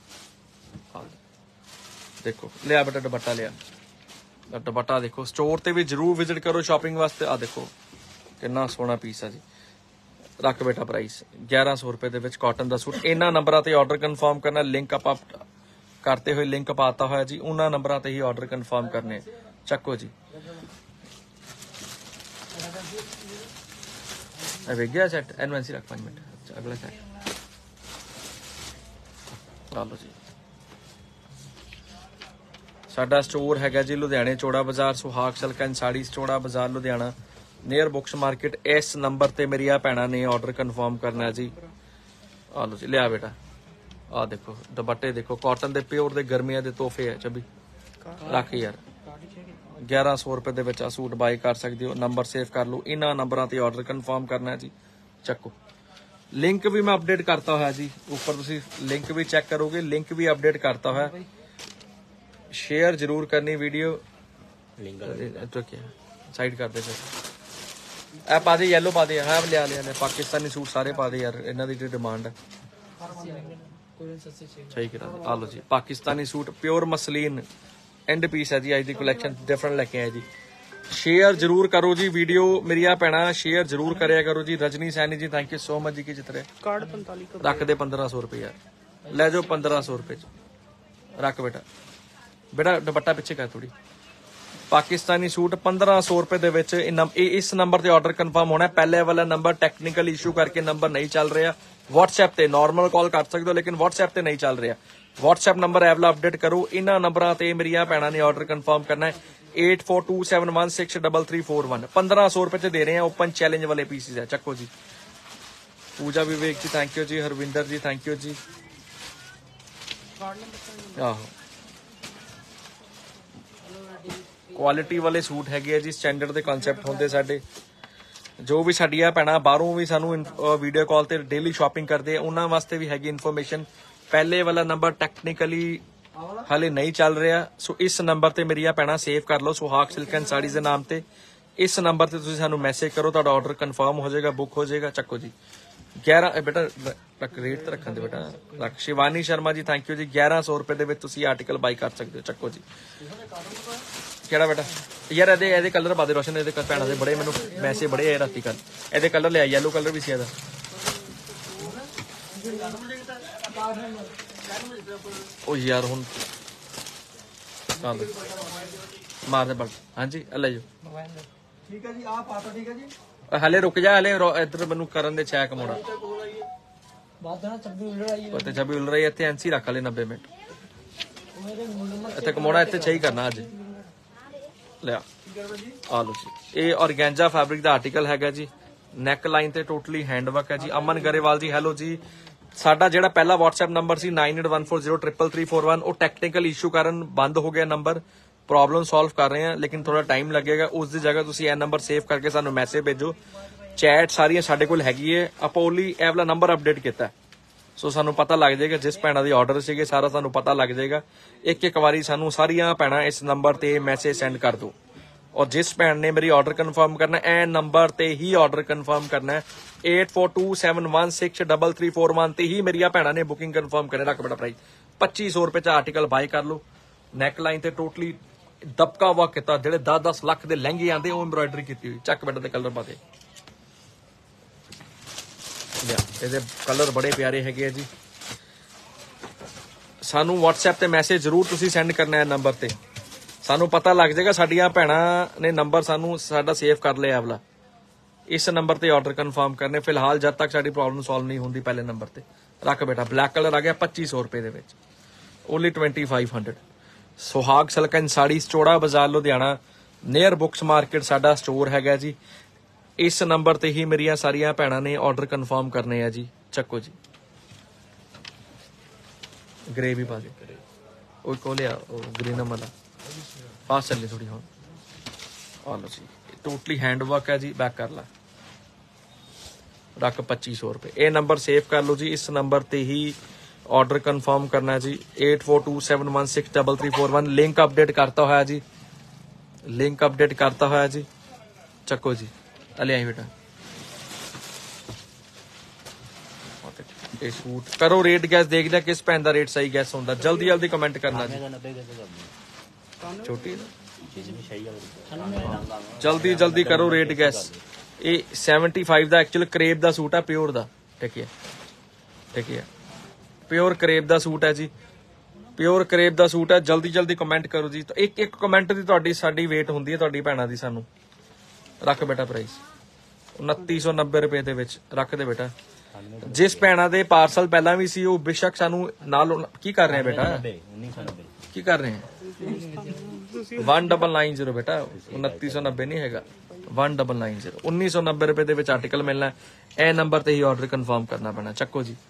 Speaker 1: ਦੇਖੋ। ਲਿਆ ਬੇਟਾ ਦੁਪੱਟਾ ਲਿਆ, ਦੁਪੱਟਾ ਦੇਖੋ। ਸਟੋਰ ਤੇ ਵੀ ਜਰੂਰ ਵਿਜ਼ਿਟ ਕਰੋ ਸ਼ਾਪਿੰਗ ਵਾਸਤੇ। ਆ ਦੇਖੋ ਕਿੰਨਾ ਸੋਹਣਾ ਪੀਸ ਆ ਜੀ। ਰੱਖ ਬੇਟਾ ਪ੍ਰਾਈਸ ਗਿਆਰਾਂ ਸੌ ਰੁਪਏ ਦੇ ਵਿੱਚ ਕਾਟਨ ਦਾ ਸੂਟ। ਇਹਨਾਂ ਨੰਬਰਾਂ ਤੇ ਆਰਡਰ ਕਨਫਰਮ ਕਰਨਾ। ਲਿੰਕ ਆਪਾਂ ਕਰਤੇ ਹੋਏ ਲਿੰਕ ਪਾਤਾ ਹੋਇਆ ਜੀ, ਉਹਨਾਂ ਨੰਬਰਾਂ ਤੇ ਹੀ ਆਰਡਰ ਕਨਫਰਮ ਕਰਨੇ। ਚੱਕੋ ਜੀ। ਇਹ ਵੇਖ ਗਿਆ ਸੈਟ। ਐਨਵੈਂਸੀ ਰੱਖ ਪੰਜ ਮਿੰਟ। ਅਗਲਾ ਸੈਟ ਆ ਲਓ ਜੀ। ਸਾਡਾ ਸਟੋਰ ਹੈਗਾ ਜੀ ਲੁਧਿਆਣੇ ਚੌੜਾ ਬਾਜ਼ਾਰ, ਸੁਹਾਗ silk and saris Chaura Bazaar Ludhiana, near books market. ਇਸ ਨੰਬਰ ਤੇ ਮੇਰੀਆਂ ਭੈਣਾਂ ਨੇ ਆਰਡਰ ਕਨਫਰਮ ਕਰਨਾ ਜੀ। ਆ ਲਓ ਜੀ, ਲਿਆ ਬੇਟਾ। ਆ ਦੇਖੋ ਦੁਪੱਟੇ ਦੇਖੋ, ਕਾਟਨ ਦੇ ਪਿਓਰ ਦੇ ਗਰਮੀਆਂ ਦੇ ਤੋਹਫੇ ਹੈ। ਚੱਬੀ ਰੱਖ ਯਾਰ, ਗਿਆਰਾਂ ਸੌ ਰੁਪਏ ਦੇ ਵਿੱਚ ਆ ਸੂਟ ਬਾਈ ਕਰ ਸਕਦੇ ਹੋ। ਨੰਬਰ ਸੇਵ ਕਰ ਲਓ। ਇਹਨਾਂ ਨੰਬਰਾਂ ਤੇ ਆਰਡਰ ਕਨਫਰਮ ਕਰਨਾ ਜੀ। ਚੱਕੋ। ਲਿੰਕ ਵੀ ਮੈਂ ਅਪਡੇਟ ਕਰਤਾ ਹੋਇਆ ਜੀ ਉੱਪਰ, ਤੁਸੀਂ ਲਿੰਕ ਵੀ ਚੈੱਕ ਕਰੋਗੇ। ਲਿੰਕ ਵੀ ਅਪਡੇਟ ਕਰਤਾ ਹੋਇਆ। ਸ਼ੇਅਰ ਜ਼ਰੂਰ ਕਰਨੀ ਵੀਡੀਓ। ਸਾਈਡ ਕਰ ਦੇ ਫਿਰ। ਇਹ ਪਾ ਦੇ, ਯੈਲੋ ਪਾ ਦੇ। ਹਾਂ ਲਿਆ ਲਿਆ ਲਿਆ ਪਾਕਿਸਤਾਨੀ ਸੂਟ ਸਾਰੇ ਪਾ ਦੇ ਯਾਰ, ਇਹਨਾਂ ਦੀ ਜਿਹੜੀ ਡਿਮਾਂਡ ਹੈ ਸਹੀ ਕਰਾ ਦੇ। ਆ ਲਓ ਜੀ, Pakistani suit pure muslin and piece ਹੈ ਜੀ। ਅੱਜ ਦੀ ਕਲੈਕਸ਼ਨ ਡਿਫਰੈਂਟ ਲੈ ਕੇ ਆਏ ਜੀ। ਸ਼ੇਅਰ ਜ਼ਰੂਰ ਕਰੋ ਜੀ ਵੀਡੀਓ ਮੇਰੀਆਂ ਭੈਣਾਂ, ਸ਼ੇਅਰ ਜ਼ਰੂਰ ਕਰਿਆ ਕਰੋ ਜੀ। ਰਜਨੀ ਸੈਣੀ ਜੀ ਥੈਂਕ ਯੂ ਸੋ ਮਚ ਜੀ। ਕੀ ਜਿੱਤਰੇ ਕਾਰਡ ਪੰਤਾਲੀ ਰੱਖ ਦੇ ਪੰਦਰਾਂ ਸੌ ਰੁਪਏ ਯਾਰ। ਲੈ ਜਾਓ ਪੰਦਰਾਂ ਸੌ ਰੁਪਏ ਚ। ਰੱਖ ਬੇਟਾ, ਬੇਟਾ ਦੁਪੱਟਾ ਪਿੱਛੇ ਕਰ ਥੋੜੀ। ਪਾਕਿਸਤਾਨੀ ਸੂਟ ਪੰਦਰਾਂ ਸੌ ਰੁਪਏ ਦੇ ਵਿੱਚ। ਇਸ ਨੰਬਰ ਤੇ ਆਰਡਰ ਕਨਫਰਮ ਹੋਣਾ। ਪਹਿਲੇ ਵਾਲਾ ਨੰਬਰ ਟੈਕਨੀਕਲ ਇਸ਼ੂ ਕਰਕੇ ਨੰਬਰ ਨਹੀਂ ਚੱਲ ਰਿਹਾ। WhatsApp ਤੇ ਨਾਰਮਲ ਕਾਲ ਕਰ ਸਕਦੇ ਹੋ, ਲੇਕਿਨ WhatsApp ਤੇ ਨਹੀਂ ਚੱਲ ਰਿਹਾ। WhatsApp ਨੰਬਰ ਇਹ ਵਾਲਾ ਅਪਡੇਟ ਕਰੋ। ਇਹਨਾਂ ਨੰਬਰਾਂ ਤੇ ਮੇਰੀਆਂ ਭੈਣਾਂ ਨੇ ਆਰਡਰ ਕਨਫਰਮ ਕਰਨਾ ਹੈ eight four two seven one six three three four one। ਪੰਦਰਾਂ ਸੌ ਰੁਪਏ ਚ ਦੇ ਰਹੇ ਆ। ਓਪਨ ਚੈਲੰਜ ਵਾਲੇ ਪੀਸਿਸ ਹੈ। ਚੱਕੋ ਜੀ। ਪੂਜਾ ਵਿਵੇਕ ਜੀ ਥੈਂਕ ਯੂ ਜੀ। ਹਰਵਿੰਦਰ ਜੀ ਥੈਂਕ ਯੂ ਜੀ। ਆਹੋ ਕੁਆਲਿਟੀ ਵਾਲੇ ਸੂਟ ਹੈਗੇ ਆ ਜੀ। ਸਟੈਂਡਰਡ ਦੇ ਕਨਸੈਪਟ ਹੁੰਦੇ ਸਾਡੇ। ਜੋ ਵੀ ਸਾਡੀਆਂ ਭੈਣਾਂ ਬਾਹਰੋਂ ਵੀ ਸਾਨੂੰ ਵੀਡੀਓ ਕਾਲ ਤੇ ਡੇਲੀ ਸ਼ਾਪਿੰਗ ਕਰਦੇ ਆ ਉਹਨਾਂ ਵਾਸਤੇ ਵੀ ਹੈਗੀ ਇਨਫੋਰਮੇਸ਼ਨ। ਪਹਿਲੇ ਵਾਲਾ ਨੰਬਰ ਟੈਕਨੀਕਲੀ ਹਾਲੇ ਨਹੀਂ ਚੱਲ ਰਿਹਾ, ਸੋ ਇਸ ਨੰਬਰ ਤੇ ਮੇਰੀਆਂ ਭੈਣਾਂ ਸੇਵ ਕਰ ਲਓ, ਸੁਹਾਗ ਸਿਲਕ ਐਂਡ ਸਾੜੀਜ਼ ਦੇ ਨਾਮ ਤੇ। ਇਸ ਨੰਬਰ ਤੇ ਤੁਸੀਂ ਸਾਨੂੰ ਮੈਸੇਜ ਕਰੋ, ਤੁਹਾਡਾ ਆਰਡਰ ਕਨਫਰਮ ਹੋ ਜਾਏਗਾ, ਬੁੱਕ ਹੋ ਜਾਏਗਾ। ਚੱਕੋ ਜੀ ਗਿਆਰਾਂ ਬੇਟਾ ਰੱਖ ਰੇਟ ਤੇ ਰੱਖਣ ਦੇ ਬੇਟਾ ਰੱਖ। ਸ਼ਿਵਾਨੀ ਸ਼ਰਮਾ ਜੀ ਥੈਂਕ ਯੂ ਜੀ, ਗਿਆਰਾਂ ਸੌ ਰੁਪਏ ਦੇ ਵਿੱਚ ਤੁਸੀਂ ਆਰਟੀਕਲ ਬਾਈ ਕਰ ਸਕਦੇ ਹੋ। ਚੱਕੋ ਜੀ ਕਿਹੜਾ ਬੇਟਾ ਯਾਰ ਇਹਦੇ ਇਹਦੇ ਕਲਰ ਪਾ ਦੇ ਰੋਸ਼ਨ, ਇਹਦੇ ਭੈਣਾਂ ਦੇ ਬੜੇ ਮੈਨੂੰ ਮੈਸੇਜ ਬੜੇ ਆਏ ਰਾਤੀ ਕੱਲ, ਇਹਦੇ ਕਲਰ ਲਿਆ ਯੈਲੋ ਕਲਰ ਵੀ ਸੀ ਇਹਦਾ। ਉਹ ਯਾਰ ਹੁਣ ਚੱਲ ਮਾਰਦੇ ਬਲ ਹਾਂਜੀ ਲੈ ਜਾਓ
Speaker 2: ਠੀਕ ਹੈ ਜੀ ਆ ਪਾਤਾ ਠੀਕ ਹੈ ਜੀ
Speaker 1: ਹਲੇ ਰੁਕ ਜਾ ਹਲੇ ਇੱਧਰ ਮੈਨੂੰ ਕਰਨ ਦੇ ਚੈੱਕ ਮੋੜਾ
Speaker 2: ਬਾਅਦ ਨਾਲ ਚੱਬੀ ਉਲ ਰਹੀ
Speaker 1: ਪਤਾ ਚੱਬੀ ਉਲ ਰਹੀ ਇੱਥੇ ਐਨਸੀ ਰੱਖ ਹਲੇ ਨੱਬੇ ਮਿੰਟ ਇੱਥੇ ਕਮੋੜਾ ਇੱਥੇ ਸਹੀ ਕਰਨਾ ਅੱਜ ਲਿਆ ਆ ਲੋ ਜੀ। ਇਹ ਔਰਗੈਂਜਾ ਫੈਬਰਿਕ ਦਾ ਆਰਟੀਕਲ ਹੈਗਾ ਜੀ, ਨੈਕ ਲਾਈਨ ਤੇ ਟੋਟਲੀ ਹੈਂਡ ਵਰਕ ਹੈ ਜੀ। ਅਮਨ ਗਰੇਵਾਲ ਜੀ ਹੈਲੋ ਜੀ। ਸਾਡਾ ਜਿਹੜਾ ਪਹਿਲਾ WhatsApp ਨੰਬਰ ਸੀ nine eight one four zero three three four one ਉਹ ਟੈਕਨੀਕਲ ਇਸ਼ੂ ਕਾਰਨ ਬੰਦ ਹੋ ਗਿਆ ਨੰਬਰ, ਪ੍ਰੋਬਲਮ ਸੋਲਵ ਕਰ ਰਹੇ ਹਾਂ ਲੇਕਿਨ ਥੋੜਾ ਟਾਈਮ ਲੱਗੇਗਾ। ਉਸ ਦੀ ਜਗ੍ਹਾ ਤੁਸੀਂ ਇਹ ਨੰਬਰ ਸੇਵ ਕਰਕੇ ਸਾਨੂੰ ਮੈਸੇਜ ਭੇਜੋ। ਚੈਟ ਸਾਰੀਆਂ ਸਾਡੇ ਕੋਲ ਹੈਗੀ ਹੈ, ਆਪਾਂ ਓਨਲੀ ਇਹ ਵਾਲਾ ਨੰਬਰ ਅਪਡੇਟ ਕੀਤਾ, ਸੋ ਸਾਨੂੰ ਪਤਾ ਲੱਗ ਜਾਏਗਾ ਜਿਸ ਭੈਣਾਂ ਦੀ ਆਰਡਰ ਸੀਗੇ ਸਾਰਾ ਸਾਨੂੰ ਪਤਾ ਲੱਗ ਜਾਏਗਾ। ਇੱਕ ਇੱਕ ਵਾਰੀ ਸਾਨੂੰ ਸਾਰੀਆਂ ਭੈਣਾਂ ਇਸ ਨੰਬਰ ਤੇ ਮੈਸੇਜ ਸੈਂਡ ਕਰ ਦਿਓ, ਔਰ ਜਿਸ ਭੈਣ ਨੇ ਮੇਰੀ ਆਰਡਰ ਕਨਫਰਮ ਕਰਨਾ ਇਹ ਨੰਬਰ ਤੇ ਹੀ ਆਰਡਰ ਕਨਫਰਮ ਕਰਨਾ ਹੈ eight four two seven one six three three four one ਤੇ ਹੀ ਮੇਰੀਆਂ ਭੈਣਾਂ ਨੇ ਬੁਕਿੰਗ ਕਨਫਰਮ ਕਰਨੇ। ਰੱਖ ਬੇਟਾ ਪ੍ਰਾਈਸ ਪੱਚੀ ਸੌ ਰੁਪਏ ਚ ਆਰਟੀਕਲ ਬਾਈ ਕਰ ਲਓ। ਨੈਕ ਲਾਈਨ ਤੇ ਟੋਟਲੀ ਦਬਕਾ ਵਰਕ ਕੀਤਾ, ਜਿਹੜੇ ਦਸ ਦਸ ਲੱਖ ਦੇ ਲਹਿੰਗੇ ਆਂਦੇ ਉਹ ਐਮਬਰਾਇਡਰੀ ਕੀਤੀ ਹੋਈ। ਚੱਕ ਬੇਟਾ ਦੇ ਕਲਰ ਪਾ ਦੇ ਇਹਦੇ ਕਲਰ ਬੜੇ ਪਿਆਰੇ ਹੈਗੇ ਆ ਜੀ। ਸਾਨੂੰ WhatsApp ਤੇ ਮੈਸੇਜ ਜ਼ਰੂਰ ਤੁਸੀਂ ਸੈਂਡ ਕਰਨਾ ਹੈ ਨੰਬਰ ਤੇ, ਸਾਨੂੰ ਪਤਾ ਲੱਗ ਜਾਏਗਾ ਸਾਡੀਆਂ ਭੈਣਾਂ ਨੇ ਨੰਬਰ ਸਾਨੂੰ ਸਾਡਾ ਸੇਵ ਕਰ ਲਿਆ ਵਾਲਾ, ਇਸ ਨੰਬਰ ਤੇ ਆਰਡਰ ਕਨਫਰਮ ਕਰਨੇ। ਫਿਲਹਾਲ ਜਦ ਤੱਕ ਸਾਡੀ ਪ੍ਰੋਬਲਮ ਸੋਲਵ ਨਹੀਂ ਹੁੰਦੀ ਪਹਿਲੇ ਨੰਬਰ ਤੇ। ਰੱਖ ਬੇਟਾ ਬਲੈਕ ਕਲਰ ਆ ਗਿਆ ਪੱਚੀ ਸੌ ਰੁਪਏ ਦੇ ਵਿੱਚ only twenty five hundred. Suhag silk and sari Chaura Bazar Ludhiana near books market ਸਾਡਾ ਸਟੋਰ ਹੈਗਾ ਜੀ। ਇਸ ਨੰਬਰ ਤੇ ਹੀ ਮੇਰੀਆਂ ਸਾਰੀਆਂ ਭੈਣਾਂ ਨੇ ਆਰਡਰ ਕਨਫਰਮ ਕਰਨੇ ਆ ਜੀ। ਚੱਕੋ ਜੀ ਗ੍ਰੇ ਵੀ ਪਾ ਦੇ ਉਹ ਕੋਲਿਆ ਉਹ ਗ੍ਰੀਨ ਵਾਲਾ ਪਾਸ ਚੱਲੇ ਥੋੜੀ ਹੁਣ ਆ ਲੋ ਜੀ। ਟੋਟਲੀ ਹੈਂਡ ਵਰਕ ਹੈ ਜੀ, ਬੈਕ ਕਰ ਲਾ ਰੱਖ ਪੱਚੀ ਸੌ ਰੁਪਏ। ਇਹ ਨੰਬਰ ਸੇਵ ਕਰ ਲਓ ਜੀ, ਇਸ ਨੰਬਰ ਤੇ ਹੀ ਆਰਡਰ ਕਨਫਰਮ ਕਰਨਾ ਜੀ eight four two seven one six three three four one. Link update ਕਰਤਾ ਹੋਇਆ ਜੀ, ਲਿੰਕ ਅਪਡੇਟ ਕਰਤਾ ਹੋਇਆ ਜੀ। ਚੱਕੋ ਜੀ ਲੈ ਆਈ ਬੇਟਾ ਇਹ ਸੂਟ ਕਰੋ ਰੇਟ ਗੈਸ, ਦੇਖਦੇ ਆ ਕਿਸ ਭੈਣ ਦਾ ਰੇਟ ਸਹੀ ਗੈਸ ਹੁੰਦਾ। ਜਲਦੀ ਜਲਦੀ ਕਮੈਂਟ ਕਰਨਾ ਜੀ। ਛੋਟੀ ਜਲਦੀ ਜਲਦੀ ਕਰੋ ਰੇਟ ਗੈਸ। ਇਹ ਸੈਵਨਟੀ ਫਾਈਵ ਦਾ ਐਕਚੁਅਲ ਕਰੇਬ ਦਾ ਸੂਟ ਆ, ਪਿਓਰ ਦਾ। ਠੀਕ ਹੈ ਠੀਕ ਹੈ ਪਿਓਰ ਕਰੇਬ ਦਾ ਸੂਟ ਹੈ ਜੀ, ਪਿਓਰ ਕਰੇਬ ਦਾ ਸੂਟ ਹੈ। ਜਲਦੀ ਜਲਦੀ ਕਮੈਂਟ ਕਰੋ ਜੀ, ਇੱਕ ਇੱਕ ਕਮੈਂਟ ਦੀ ਤੁਹਾਡੀ ਸਾਡੀ ਵੇਟ ਹੁੰਦੀ ਹੈ, ਤੁਹਾਡੀ ਭੈਣਾਂ ਦੀ ਸਾਨੂੰ। ਰੱਖ ਬੇਟਾ ਪ੍ਰਾਈਸ ਉਨੱਤੀ ਸੌ ਨੱਬੇ ਰੁਪਏ ਦੇ ਵਿੱਚ ਰੱਖ ਦੇ ਬੇਟਾ। ਜਿਸ ਭੈਣਾਂ ਦੇ ਪਾਰਸਲ ਪਹਿਲਾਂ ਵੀ ਸੀ ਉਹ ਬੇਸ਼ੱਕ ਸਾਨੂੰ ਨਾਲ ਕੀ ਕਰ ਰਹੇ ਆ ਬੇਟਾ, ਕੀ ਕਰ ਰਹੇ ਆ ਵਨ ਡਬਲ ਨਾਈਨ ਜ਼ੀਰੋ ਬੇਟਾ, ਉਨੱਤੀ ਸੌ ਨੱਬੇ ਨਹੀਂ ਹੈਗਾ ਵਨ ਡਬਲ ਨਾਈਨ ਜ਼ੀਰੋ। ਉੱਨੀ ਸੌ ਨੱਬੇ ਰੁਪਏ ਦੇ ਵਿੱਚ ਆਰਟੀਕਲ ਮਿਲਣਾ, ਇਹ ਨੰਬਰ ਤੇ ਹੀ ਆਰਡਰ ਕਨਫਰਮ ਕਰਨਾ ਪੈਣਾ। ਚੱਕੋ ਜੀ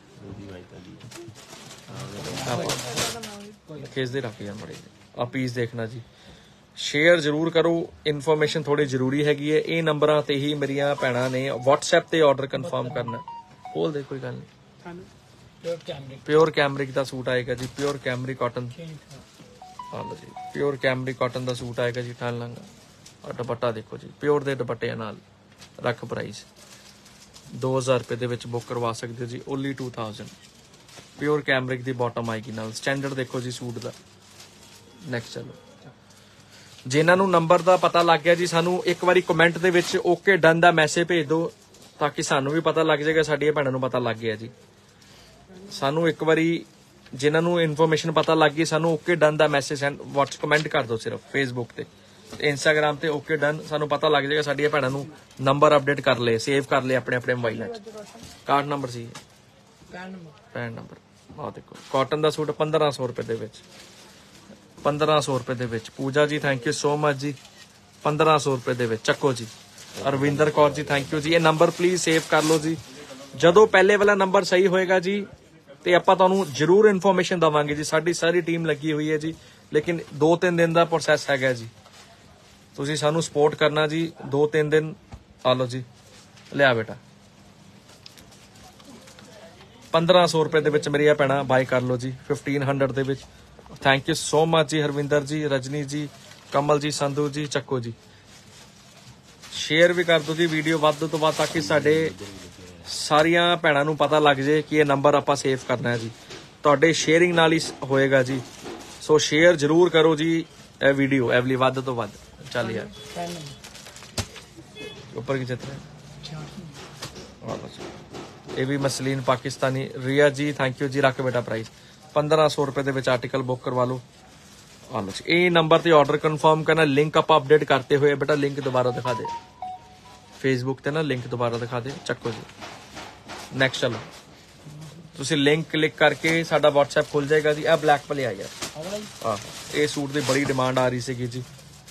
Speaker 1: ਖੇਸ ਦੇ ਰੱਖ ਯਾਰ ਮੜੇ ਆ ਪੀਸ ਦੇਖਣਾ ਜੀ। ਸ਼ੇਅਰ ਜ਼ਰੂਰ ਕਰੋ, ਇਨਫੋਰਮੇਸ਼ਨ ਥੋੜੀ ਜ਼ਰੂਰੀ ਹੈਗੀ ਹੈ। ਇਹ ਨੰਬਰਾਂ ਤੇ ਹੀ ਮੇਰੀਆਂ ਭੈਣਾਂ ਨੇ WhatsApp ਤੇ ਆਰਡਰ ਕਨਫਰਮ ਕਰਨਾ। ਖੋਲ ਦੇ ਕੋਈ ਗੱਲ ਨਹੀਂ। ਪਿਓਰ ਕੈਮਰਿਕ ਦਾ ਸੂਟ ਆਏਗਾ ਜੀ, ਪਿਓਰ ਕੈਮਰਿਕ ਕਾਟਨ। ਹਾਂ ਜੀ ਪਿਓਰ ਕੈਮਰਿਕ ਕਾਟਨ ਦਾ ਸੂਟ ਆਏਗਾ ਜੀ। ਠਾਲ ਲਾਂਗਾ ਔਰ ਦੁਪੱਟਾ ਦੇਖੋ ਜੀ, ਪਿਓਰ ਦੇ ਦੁਪੱਟੇ ਨਾਲ। ਰੱਖ ਪ੍ਰਾਈਸ ਦੋ ਹਜ਼ਾਰ ਰੁਪਏ ਦੇ ਵਿੱਚ ਬੁੱਕ ਕਰਵਾ ਸਕਦੇ ਹੋ ਜੀ, only two thousand. Pure cambric ਦੀ ਬਾਟਮ ਆਏਗੀ ਨਾਲ। ਸਟੈਂਡਰਡ ਦੇਖੋ ਜੀ ਸੂਟ ਦਾ। ਨੈਕਸਟ ਚਲੋ, ਜਿਨ੍ਹਾਂ ਨੂੰ ਨੰਬਰ ਦਾ ਪਤਾ ਲੱਗ ਗਿਆ ਜੀ ਸਾਨੂੰ ਇੱਕ ਵਾਰੀ ਕਮੈਂਟ ਦੇ ਵਿੱਚ ਓਕੇ ਡਨ ਦਾ ਮੈਸੇਜ ਭੇਜ ਦਿਓ, ਤਾਂ ਕਿ ਸਾਨੂੰ ਵੀ ਪਤਾ ਲੱਗ ਜਾਏਗਾ, ਸਾਡੀਆਂ ਭੈਣਾਂ ਨੂੰ ਪਤਾ ਲੱਗ ਗਿਆ ਜੀ। ਸਾਨੂੰ ਇੱਕ ਵਾਰੀ ਜਿਨ੍ਹਾਂ ਨੂੰ ਇਨਫੋਰਮੇਸ਼ਨ ਪਤਾ ਲੱਗ ਗਈ ਸਾਨੂੰ ਓਕੇ ਡਨ ਦਾ ਮੈਸੇਜ ਸੈਂਡ ਵਾਟਸ ਕਮੈਂਟ ਕਰ ਦਿਓ ਸਿਰਫ ਫੇਸਬੁੱਕ ਤੇ, ਇੰਸਟਾਗ੍ਰਾਮ ਤੇ ਓਕੇ ਡਨ। ਸਾਨੂੰ ਪਤਾ ਲੱਗ ਜਾਏਗਾ ਸਾਡੀਆਂ ਭੈਣਾਂ ਨੂੰ ਨੰਬਰ ਅਪਡੇਟ ਕਰ ਲਏ, ਸੇਵ ਕਰ ਲਏ ਆਪਣੇ ਆਪਣੇ ਮੋਬਾਈਲਾਂ 'ਚ। ਕਾਰਡ ਨੰਬਰ ਸੀ ਪੈਨ ਨੰਬਰ ਆਹ ਦੇਖੋ। ਕਾਟਨ ਦਾ ਸੂਟ ਪੰਦਰਾਂ ਸੌ ਰੁਪਏ ਦੇ ਵਿੱਚ, ਪੰਦਰਾਂ ਸੌ ਰੁਪਏ ਦੇ ਵਿੱਚ। ਪੂਜਾ ਜੀ ਥੈਂਕ ਯੂ ਸੋ ਮਚ ਜੀ, ਪੰਦਰਾਂ ਸੌ ਰੁਪਏ ਦੇ ਵਿੱਚ। ਚੱਕੋ ਜੀ। ਅਰਵਿੰਦਰ ਕੌਰ ਜੀ ਥੈਂਕ ਯੂ ਜੀ। ਇਹ ਨੰਬਰ ਪਲੀਜ਼ ਸੇਵ ਕਰ ਲਓ ਜੀ। ਜਦੋਂ ਪਹਿਲੇ ਵਾਲਾ ਨੰਬਰ ਸਹੀ ਹੋਏਗਾ ਜੀ ਤੇ ਆਪਾਂ ਤੁਹਾਨੂੰ ਜ਼ਰੂਰ ਇਨਫੋਰਮੇਸ਼ਨ ਦਵਾਂਗੇ ਜੀ। ਸਾਡੀ ਸਾਰੀ ਟੀਮ ਲੱਗੀ ਹੋਈ ਹੈ ਜੀ, ਲੇਕਿਨ ਦੋ ਤਿੰਨ ਦਿਨ ਦਾ ਪ੍ਰੋਸੈਸ ਹੈਗਾ ਜੀ। ਤੁਸੀਂ ਸਾਨੂੰ ਸਪੋਰਟ ਕਰਨਾ ਜੀ, ਦੋ ਤਿੰਨ ਦਿਨ ਆ ਲਓ ਜੀ। ਲਿਆ ਬੇਟਾ ਪੰਦਰਾਂ ਸੌ ਰੁਪਏ ਦੇ ਵਿੱਚ ਮੇਰੀਆਂ ਭੈਣਾਂ ਬਾਈ ਕਰ ਲਓ ਜੀ ਫਿਫਟੀਨ ਹੰਡਰਡ ਦੇ ਵਿੱਚ। ਥੈਂਕ ਯੂ ਸੋ ਮਚ ਜੀ ਹਰਵਿੰਦਰ ਜੀ, ਰਜਨੀ ਜੀ, ਕਮਲ ਜੀ, ਸੰਧੂ ਜੀ, ਚੱਕੋ ਜੀ। ਸ਼ੇਅਰ ਵੀ ਕਰ ਦਿਓ ਜੀ ਵੀਡੀਓ ਵੱਧ ਤੋਂ ਵੱਧ ਤਾਂ ਕਿ ਸਾਡੇ ਸਾਰੀਆਂ ਭੈਣਾਂ ਨੂੰ ਪਤਾ ਲੱਗ ਜੇ ਕਿ ਇਹ ਨੰਬਰ ਆਪਾਂ ਸੇਵ ਕਰਨਾ ਹੈ ਜੀ। ਤੁਹਾਡੇ ਸ਼ੇਅਰਿੰਗ ਨਾਲ ਹੀ ਹੋਏਗਾ ਜੀ। ਸੋ ਸ਼ੇਅਰ ਜ਼ਰੂਰ ਕਰੋ ਜੀ ਇਹ ਵੀਡੀਓ ਐਵਲੀ ਵੱਧ ਤੋਂ ਵੱਧ। ਚੱਲ ਯਾਰ ਉੱਪਰ ਕੀ ਚਿੱਤਰ ਹੈ ਇਹ ਵੀ muslin Pakistani. Riya ji thank you ਜੀ। ਰੱਖ ਬੇਟਾ ਪ੍ਰਾਈਸ ਪੰਦਰਾਂ ਸੌ ਰੁਪਏ ਦੇ ਵਿੱਚ ਆਰਟੀਕਲ ਬੁੱਕ ਕਰਵਾ ਲਓ। ਆ ਲਓ ਜੀ ਇਹ ਨੰਬਰ ਤੇ ਆਰਡਰ ਕਨਫਰਮ ਕਰਨਾ। ਲਿੰਕ ਆਪਾਂ ਅਪਡੇਟ ਕਰਤੇ ਹੋਏ ਬੇਟਾ, ਲਿੰਕ ਦੁਬਾਰਾ ਦਿਖਾ ਦੇ ਫੇਸਬੁੱਕ ਤੇ ਨਾ, ਲਿੰਕ ਦੁਬਾਰਾ ਦਿਖਾ ਦੇ। ਚੱਕੋ ਜੀ ਨੈਕਸਟ ਚਲੋ। ਤੁਸੀਂ ਲਿੰਕ ਕਲਿੱਕ ਕਰਕੇ ਸਾਡਾ WhatsApp ਖੁੱਲ ਜਾਏਗਾ ਜੀ। ਇਹ ਬਲੈਕ ਪਲੇ ਆ ਯਾਰ ਆਹ ਇਹ ਸੂਟ ਦੀ ਬੜੀ ਡਿਮਾਂਡ ਆ ਰਹੀ ਸੀਗੀ ਜੀ।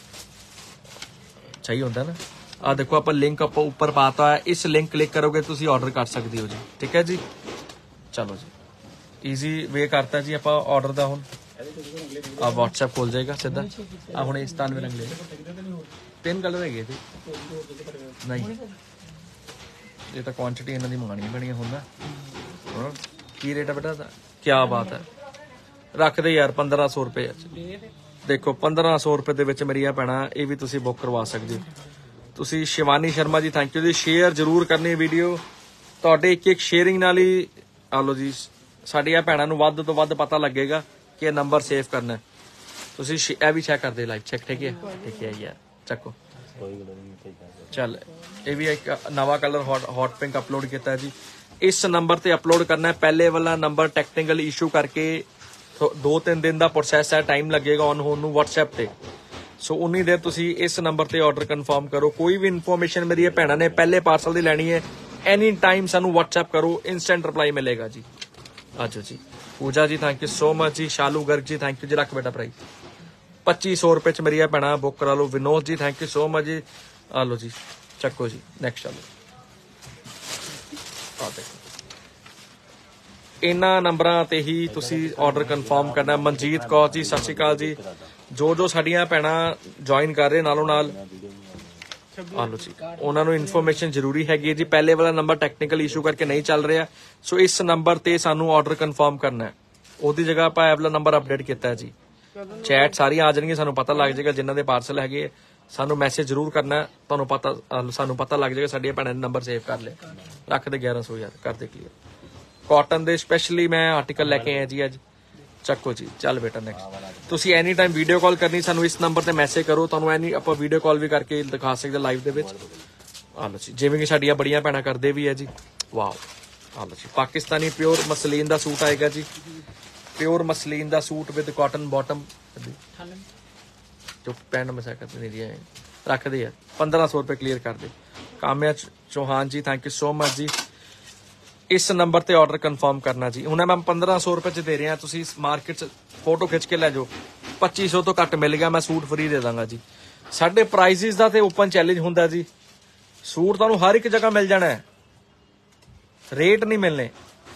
Speaker 1: ਚਾਹੀਏ ਹੁੰਦਾ ਨਾ ਆ ਦੇਖੋ ਆਪਾਂ ਲਿੰਕ ਆਪਾਂ ਉੱਪਰ ਪਾਤਾ ਹੈ। ਇਸ ਲਿੰਕ ਕਲਿੱਕ ਕਰੋਗੇ ਤੁਸੀਂ ਆਰਡਰ ਕਰ ਸਕਦੇ ਹੋ ਜੀ। ਠੀਕ ਹੈ ਜੀ ਚਲੋ ਜੀ ਈਜ਼ੀ ਵੇ ਕਰਤਾ ਜੀ ਆਪਾਂ ਆਰਡਰ ਦਾ। ਹੁਣ ਆ WhatsApp ਖੁੱਲ ਜਾਏਗਾ ਸਿੱਧਾ। ਆ ਹੁਣ ਇਸ ਸਤਾਨਵੇਂ ਰੰਗ ਲੈ ਤਿੰਨ ਕਲਰ ਹੈਗੇ ਜੀ। ਨਹੀਂ ਇਹ ਤਾਂ ਕੁਆਂਟੀਟੀ ਇਹਨਾਂ ਦੀ ਮੰਗਾਣੀ ਪੈਣੀ ਹੁਣ ਨਾ। ਹਾਂ ਕੀ ਰੇਟ ਹੈ ਬੇਟਾ ਦਾ? ਕੀ ਬਾਤ ਹੈ। ਰੱਖ ਦੇ ਯਾਰ ਪੰਦਰਾਂ ਸੌ ਰੁਪਏ। ਦੇਖੋ ਪੰਦਰਾਂ ਸੌ ਰੁਪਏ ਦੇ ਵਿੱਚ ਮੇਰੀਆਂ ਭੈਣਾਂ ਇਹ ਵੀ ਤੁਸੀਂ ਬੁੱਕ ਕਰਵਾ ਸਕਦੇ ਹੋ। ਤੁਸੀਂ ਸ਼ਿਵਾਨੀ ਸ਼ਰਮਾ ਜੀ ਥੈਂਕ ਯੂ ਜੀ। ਸ਼ੇਅਰ ਜ਼ਰੂਰ ਕਰਨੀ ਵੀਡੀਓ। ਤੁਹਾਡੇ ਇੱਕ ਇੱਕ ਸ਼ੇਅਰਿੰਗ ਨਾਲ ਹੀ ਆ ਲਓ ਜੀ ਸਾਡੀਆਂ ਭੈਣਾਂ ਨੂੰ ਵੱਧ ਤੋਂ ਵੱਧ ਪਤਾ ਲੱਗੇਗਾ ਕਿ ਇਹ ਨੰਬਰ ਸੇਵ ਕਰਨਾ ਹੈ। ਤੁਸੀਂ ਇਹ ਵੀ ਚੈੱਕ ਕਰਦੇ ਲਾਈਵ ਚੈੱਕ। ਠੀਕ ਹੈ ਠੀਕ ਹੈ ਯਾਰ ਚੱਕੋ। ਚੱਲ ਇਹ ਵੀ ਇੱਕ ਨਵਾਂ ਕਲਰ ਹੌਟ ਪਿੰਕ ਅਪਲੋਡ ਕੀਤਾ ਹੈ ਜੀ। ਇਸ ਨੰਬਰ ਤੇ ਅਪਲੋਡ ਕਰਨਾ ਹੈ। ਪਹਿਲੇ ਵਾਲਾ ਨੰਬਰ ਟੈਕਨੀਕਲ ਇਸ਼ੂ ਕਰਕੇ ਦੋ ਤਿੰਨ ਦਿਨ ਦਾ ਪ੍ਰੋਸੈਸ ਹੈ, ਟਾਈਮ ਲੱਗੇਗਾ ਔਨ ਹੋਣ ਨੂੰ WhatsApp ਤੇ। ਸੋ ਉਨੀ ਦੇਰ ਤੁਸੀਂ ਇਸ ਨੰਬਰ ਤੇ ਆਰਡਰ ਕਨਫਰਮ ਕਰੋ। ਕੋਈ ਵੀ ਇਨਫੋਰਮੇਸ਼ਨ ਮੇਰੀ ਇਹ ਭੈਣਾਂ ਨੇ ਪਹਿਲੇ ਪਾਰਸਲ ਦੀ ਲੈਣੀ ਹੈ ਐਨੀ ਟਾਈਮ ਸਾਨੂੰ WhatsApp ਕਰੋ, ਇਨਸਟੈਂਟ ਰਿਪਲਾਈ ਮਿਲੇਗਾ ਜੀ। ਆਜੋ ਜੀ ਪੂਜਾ ਜੀ ਥੈਂਕ ਯੂ ਸੋ ਮਚ ਜੀ। ਸ਼ਾਲੂ ਗਰਗ ਜੀ ਥੈਂਕ ਯੂ ਜੀ। ਰੱਖ ਬੇਟਾ ਪ੍ਰਾਈਸ ਪੱਚੀ ਸੌ ਰੁਪਏ ਚ ਮੇਰੀ ਇਹ ਭੈਣਾਂ ਬੁੱਕ ਕਰਾ ਲਓ। ਵਿਨੋਦ ਜੀ ਥੈਂਕ ਯੂ ਸੋ ਮਚ ਜੀ। ਆ ਲਓ ਜੀ ਚੱਕੋ ਜੀ ਨੈਕਸਟ ਚਲੋ। ਆ ਦੇਖੋ ਇਹਨਾਂ ਨੰਬਰਾਂ ਤੇ ਹੀ ਤੁਸੀਂ ਆਰਡਰ ਕਨਫਰਮ ਕਰਨਾ। ਮਨਜੀਤ ਕੌਰ ਜੀ ਸਤਿ ਸ਼੍ਰੀ ਅਕਾਲ ਜੀ। ਜੋ ਜੋ ਸਾਡੀਆਂ ਭੈਣਾਂ ਜੁਆਇਨ ਕਰ ਰਹੇ ਨਾਲੋਂ ਨਾਲ ਆ ਲਓ ਜੀ ਉਹਨਾਂ ਨੂੰ ਇਨਫੋਰਮੇਸ਼ਨ ਜ਼ਰੂਰੀ ਹੈਗੀ ਹੈ ਜੀ। ਪਹਿਲੇ ਵਾਲਾ ਨੰਬਰ ਟੈਕਨੀਕਲ ਇਸ਼ੂ ਕਰਕੇ ਨਹੀਂ ਚੱਲ ਰਿਹਾ। ਸੋ ਇਸ ਨੰਬਰ ਤੇ ਸਾਨੂੰ ਆਰਡਰ ਕਨਫਰਮ ਕਰਨਾ ਹੈ। ਉਹਦੀ ਜਗ੍ਹਾ ਆਪਾਂ ਇਹ ਵਾਲਾ ਨੰਬਰ ਅਪਡੇਟ ਕੀਤਾ ਹੈ ਜੀ। ਚੈਟ ਸਾਰੀਆਂ ਆ ਜਾਣਗੀਆਂ, ਸਾਨੂੰ ਪਤਾ ਲੱਗ ਜਾਏਗਾ ਜਿਨ੍ਹਾਂ ਦੇ ਪਾਰਸਲ ਹੈਗੇ। ਸਾਨੂੰ ਮੈਸੇਜ ਜ਼ਰੂਰ ਕਰਨਾ, ਤੁਹਾਨੂੰ ਪਤਾ ਸਾਨੂੰ ਪਤਾ ਲੱਗ ਜਾਏਗਾ ਸਾਡੀਆਂ ਭੈਣਾਂ ਨੇ ਨੰਬਰ ਸੇਵ ਕਰ ਲਿਆ। ਰੱਖ ਦੇ ਗਿਆਰਾਂ ਸੌ ਯਾਰ ਕਰ ਦੇ ਕਲੀਅਰ। ਕਾਟਨ ਦੇ ਸਪੈਸ਼ਲੀ ਮੈਂ ਆਰਟੀਕਲ ਲੈ ਕੇ ਆਇਆ ਜੀ ਅੱਜ। ਚੱਕੋ ਜੀ ਚੱਲ ਬੇਟਾ ਨੈਕਸਟ। ਤੁਸੀਂ ਐਨੀ ਟਾਈਮ ਵੀਡੀਓ ਕਾਲ ਕਰਨੀ ਸਾਨੂੰ ਇਸ ਨੰਬਰ ਤੇ ਮੈਸੇਜ ਕਰੋ। ਤੁਹਾਨੂੰ ਐਨੀ ਆਪਾਂ ਵੀਡੀਓ ਕਾਲ ਵੀ ਕਰਕੇ ਦਿਖਾ ਸਕਦੇ ਲਾਈਵ ਦੇ ਵਿੱਚ। ਆ ਲਓ ਜੀ ਜਿਵੇਂ ਕਿ ਸਾਡੀਆਂ ਬੜੀਆਂ ਭੈਣਾਂ ਕਰਦੇ ਵੀ ਹੈ ਜੀ। ਵਾਓ ਆ ਲਓ ਜੀ ਪਾਕਿਸਤਾਨੀ ਪਿਓਰ ਮਸਲੀਨ ਦਾ ਸੂਟ ਆਏਗਾ ਜੀ। ਪਿਓਰ ਮਸਲੀਨ ਦਾ ਸੂਟ ਵਿਦ ਕਾਟਨ ਬਾਟਮ ਜੋ ਪੈਂਟ ਮਸਾ ਕਰਦੇ ਨਹੀਂ ਰਿਹਾ ਰੱਖ ਦੇ ਯਾਰ ਪੰਦਰਾਂ ਸੌ ਰੁਪਏ ਕਲੀਅਰ ਕਰ ਦੇ। ਕਾਮਿਆ ਚੌਹਾਨ ਜੀ ਥੈਂਕ ਯੂ ਸੋ ਮਚ ਜੀ। ਇਸ ਨੰਬਰ ਤੇ ਆਰਡਰ ਕਨਫਰਮ ਕਰਨਾ ਜੀ। ਹੁਣ ਮੈਂ ਪੰਦਰਾਂ ਸੌ ਰੁਪਏ ਚ ਦੇ ਰਿਹਾ, ਤੁਸੀਂ ਮਾਰਕੀਟ ਚ ਫੋਟੋ ਖਿੱਚ ਕੇ ਲੈ ਜਾਓ। ਪੱਚੀ ਸੌ ਤੋਂ ਘੱਟ ਮਿਲ ਗਿਆ ਮੈਂ ਸੂਟ ਫਰੀ ਦੇ ਦਾਂਗਾ ਜੀ। ਸਾਡੇ ਪ੍ਰਾਈਸਿਸ ਦਾ ਤੇ ਓਪਨ ਚੈਲੰਜ ਹੁੰਦਾ ਜੀ। ਸੂਟ ਤੁਹਾਨੂੰ ਹਰ ਇੱਕ ਜਗ੍ਹਾ ਮਿਲ ਜਾਣਾ ਹੈ, ਰੇਟ ਨਹੀਂ ਮਿਲਨੇ।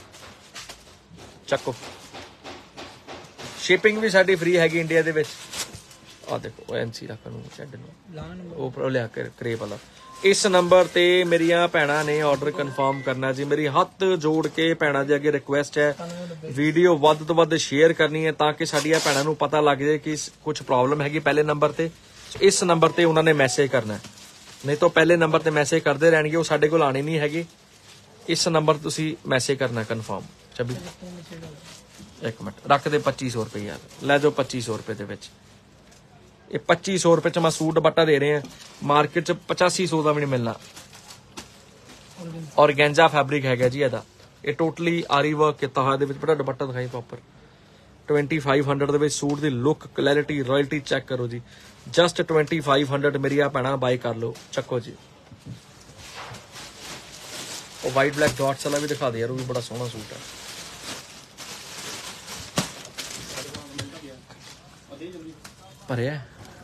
Speaker 1: ਚੱਕੋ ਸ਼ਿਪਿੰਗ ਵੀ ਸਾਡੀ ਫ੍ਰੀ ਹੈਗੀ ਇੰਡੀਆ ਦੇ ਵਿੱਚ। ਆ ਦੇਖੋ ਐਨਸੀ ਰੱਖ ਨੂੰ ਛੱਡ ਨੂੰ ਉਹ ਲਿਆ ਕੇ ਕਰੇਪ ਵਾਲਾ। ਇਸ ਨੰਬਰ ਤੇ ਮੇਰੀਆਂ ਭੈਣਾਂ ਨੇ ਆਰਡਰ ਕਨਫਰਮ ਕਰਨਾ ਜੀ। ਮੇਰੀ ਹੱਥ ਜੋੜ ਕੇ ਭੈਣਾਂ ਦੇ ਅੱਗੇ ਰਿਕੁਐਸਟ ਹੈ ਵੀਡੀਓ ਵੱਧ ਤੋਂ ਵੱਧ ਸ਼ੇਅਰ ਕਰਨੀ ਹੈ ਤਾਂ ਕਿ ਸਾਡੀਆਂ ਭੈਣਾਂ ਨੂੰ ਪਤਾ ਲੱਗ ਜਾਏ ਕਿ ਕੁਝ ਪ੍ਰੋਬਲਮ ਹੈਗੀ ਪਹਿਲੇ ਨੰਬਰ ਤੇ। ਇਸ ਨੰਬਰ ਤੇ ਉਹਨਾਂ ਨੇ ਮੈਸੇਜ ਕਰਨਾ, ਨਹੀਂ ਤਾਂ ਪਹਿਲੇ ਨੰਬਰ ਤੇ ਮੈਸੇਜ ਕਰਦੇ ਰਹਿਣਗੇ, ਉਹ ਸਾਡੇ ਕੋਲ ਆਣੇ ਨਹੀਂ ਹੈਗੇ। ਇਸ ਨੰਬਰ ਤੁਸੀਂ ਮੈਸੇਜ ਕਰਨਾ ਕਨਫਰਮ। ਛੱਬੀ ਇੱਕ ਮਿੰਟ ਰੱਖ ਦੇ ਪੱਚੀ ਸੌ ਰੁਪਏ ਯਾਰ ਲੈ ਜਾਓ। ਪੱਚੀ ਸੌ ਰੁਪਏ ਦੇ ਵਿੱਚ ਇਹ ਪੱਚੀ ਸੌ ਰੁਪਏ ਚ ਮੈਂ ਸੂਟ ਦੁਪੱਟਾ ਦੇ ਰਹੇ ਹਾਂ। ਮਾਰਕੀਟ ਚ ਪਚਾਸੀ ਸੌ ਦਾ ਵੀ ਨਹੀਂ ਮਿਲਣਾ। ਔਰਗੈਂਜਾ ਫੈਬਰਿਕ ਹੈਗਾ ਜੀ ਇਹਦਾ। ਇਹ ਟੋਟਲੀ ਆਰੀ ਵਰਕ ਕੀਤਾ ਹੋਇਆ। ਦੇ ਵਿੱਚ ਬੜਾ ਦੁਪੱਟਾ ਦਿਖਾਈ ਪ੍ਰੋਪਰ। ਟਵੈਂਟੀ ਫਾਈਵ ਹੰਡਰਡ ਦੇ ਵਿੱਚ ਸੂਟ ਦੀ ਲੁੱਕ ਕੁਆਲਿਟੀ ਰਾਇਲਟੀ ਚੈੱਕ ਕਰੋ ਜੀ। ਜਸਟ ਟਵੈਂਟੀ ਫਾਈਵ ਹੰਡਰਡ ਮੇਰੀ ਆ ਭੈਣਾਂ ਬਾਈ ਕਰ ਲਓ। ਚੱਕੋ ਜੀ ਉਹ ਵਾਈਟ ਬਲੈਕ ਡਾਟਸ ਵਾਲਾ ਵੀ ਦਿਖਾ ਦੇ ਯਾਰ, ਉਹ ਵੀ ਬੜਾ ਸੋਹਣਾ ਸੂਟ ਹੈ। ਭਰਿਆ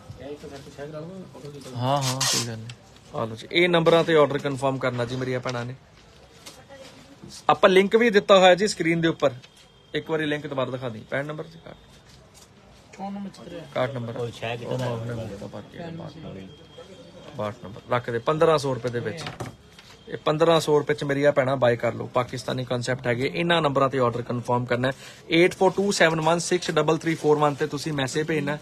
Speaker 1: ਹਾਂ ਹਾਂ ਕੋਈ ਗੱਲ ਨਹੀਂ। ਆ ਲਓ ਜੀ ਇਹ ਨੰਬਰਾਂ ਤੇ ਆਰਡਰ ਕਨਫਰਮ ਕਰਨਾ ਜੀ ਮੇਰੀਆਂ ਭੈਣਾਂ ਨੇ। ਆਪਾਂ ਲਿੰਕ ਵੀ ਦਿੱਤਾ ਹੋਇਆ ਜੀ ਸਕਰੀਨ ਦੇ ਉੱਪਰ। ਇੱਕ ਵਾਰੀ ਲਿੰਕ ਦੁਬਾਰਾ ਦਿਖਾ ਦੀ। ਪੈਨ ਨੰਬਰ ਸੀ ਕਾਰਡ ਨੰਬਰ ਬਾਹਠ ਨੰਬਰ ਰੱਖ ਦੇ ਪੰਦਰਾਂ ਸੌ ਰੁਪਏ ਦੇ ਵਿੱਚ। ਇਹ ਪੰਦਰਾਂ ਸੌ ਰੁਪਏ ਚ ਮੇਰੀਆਂ ਭੈਣਾਂ ਬਾਏ ਕਰ ਲਓ। ਪਾਕਿਸਤਾਨੀ ਕਨਸੈਪਟ ਹੈਗੇ, ਇਹਨਾਂ ਨੰਬਰਾਂ ਤੇ ਆਰਡਰ ਕਨਫਰਮ ਕਰਨਾ ਹੈ। eight four two seven one six three three four one ਤੇ ਤੁਸੀਂ ਮੈਸੇਜ ਭੇਜਣਾ।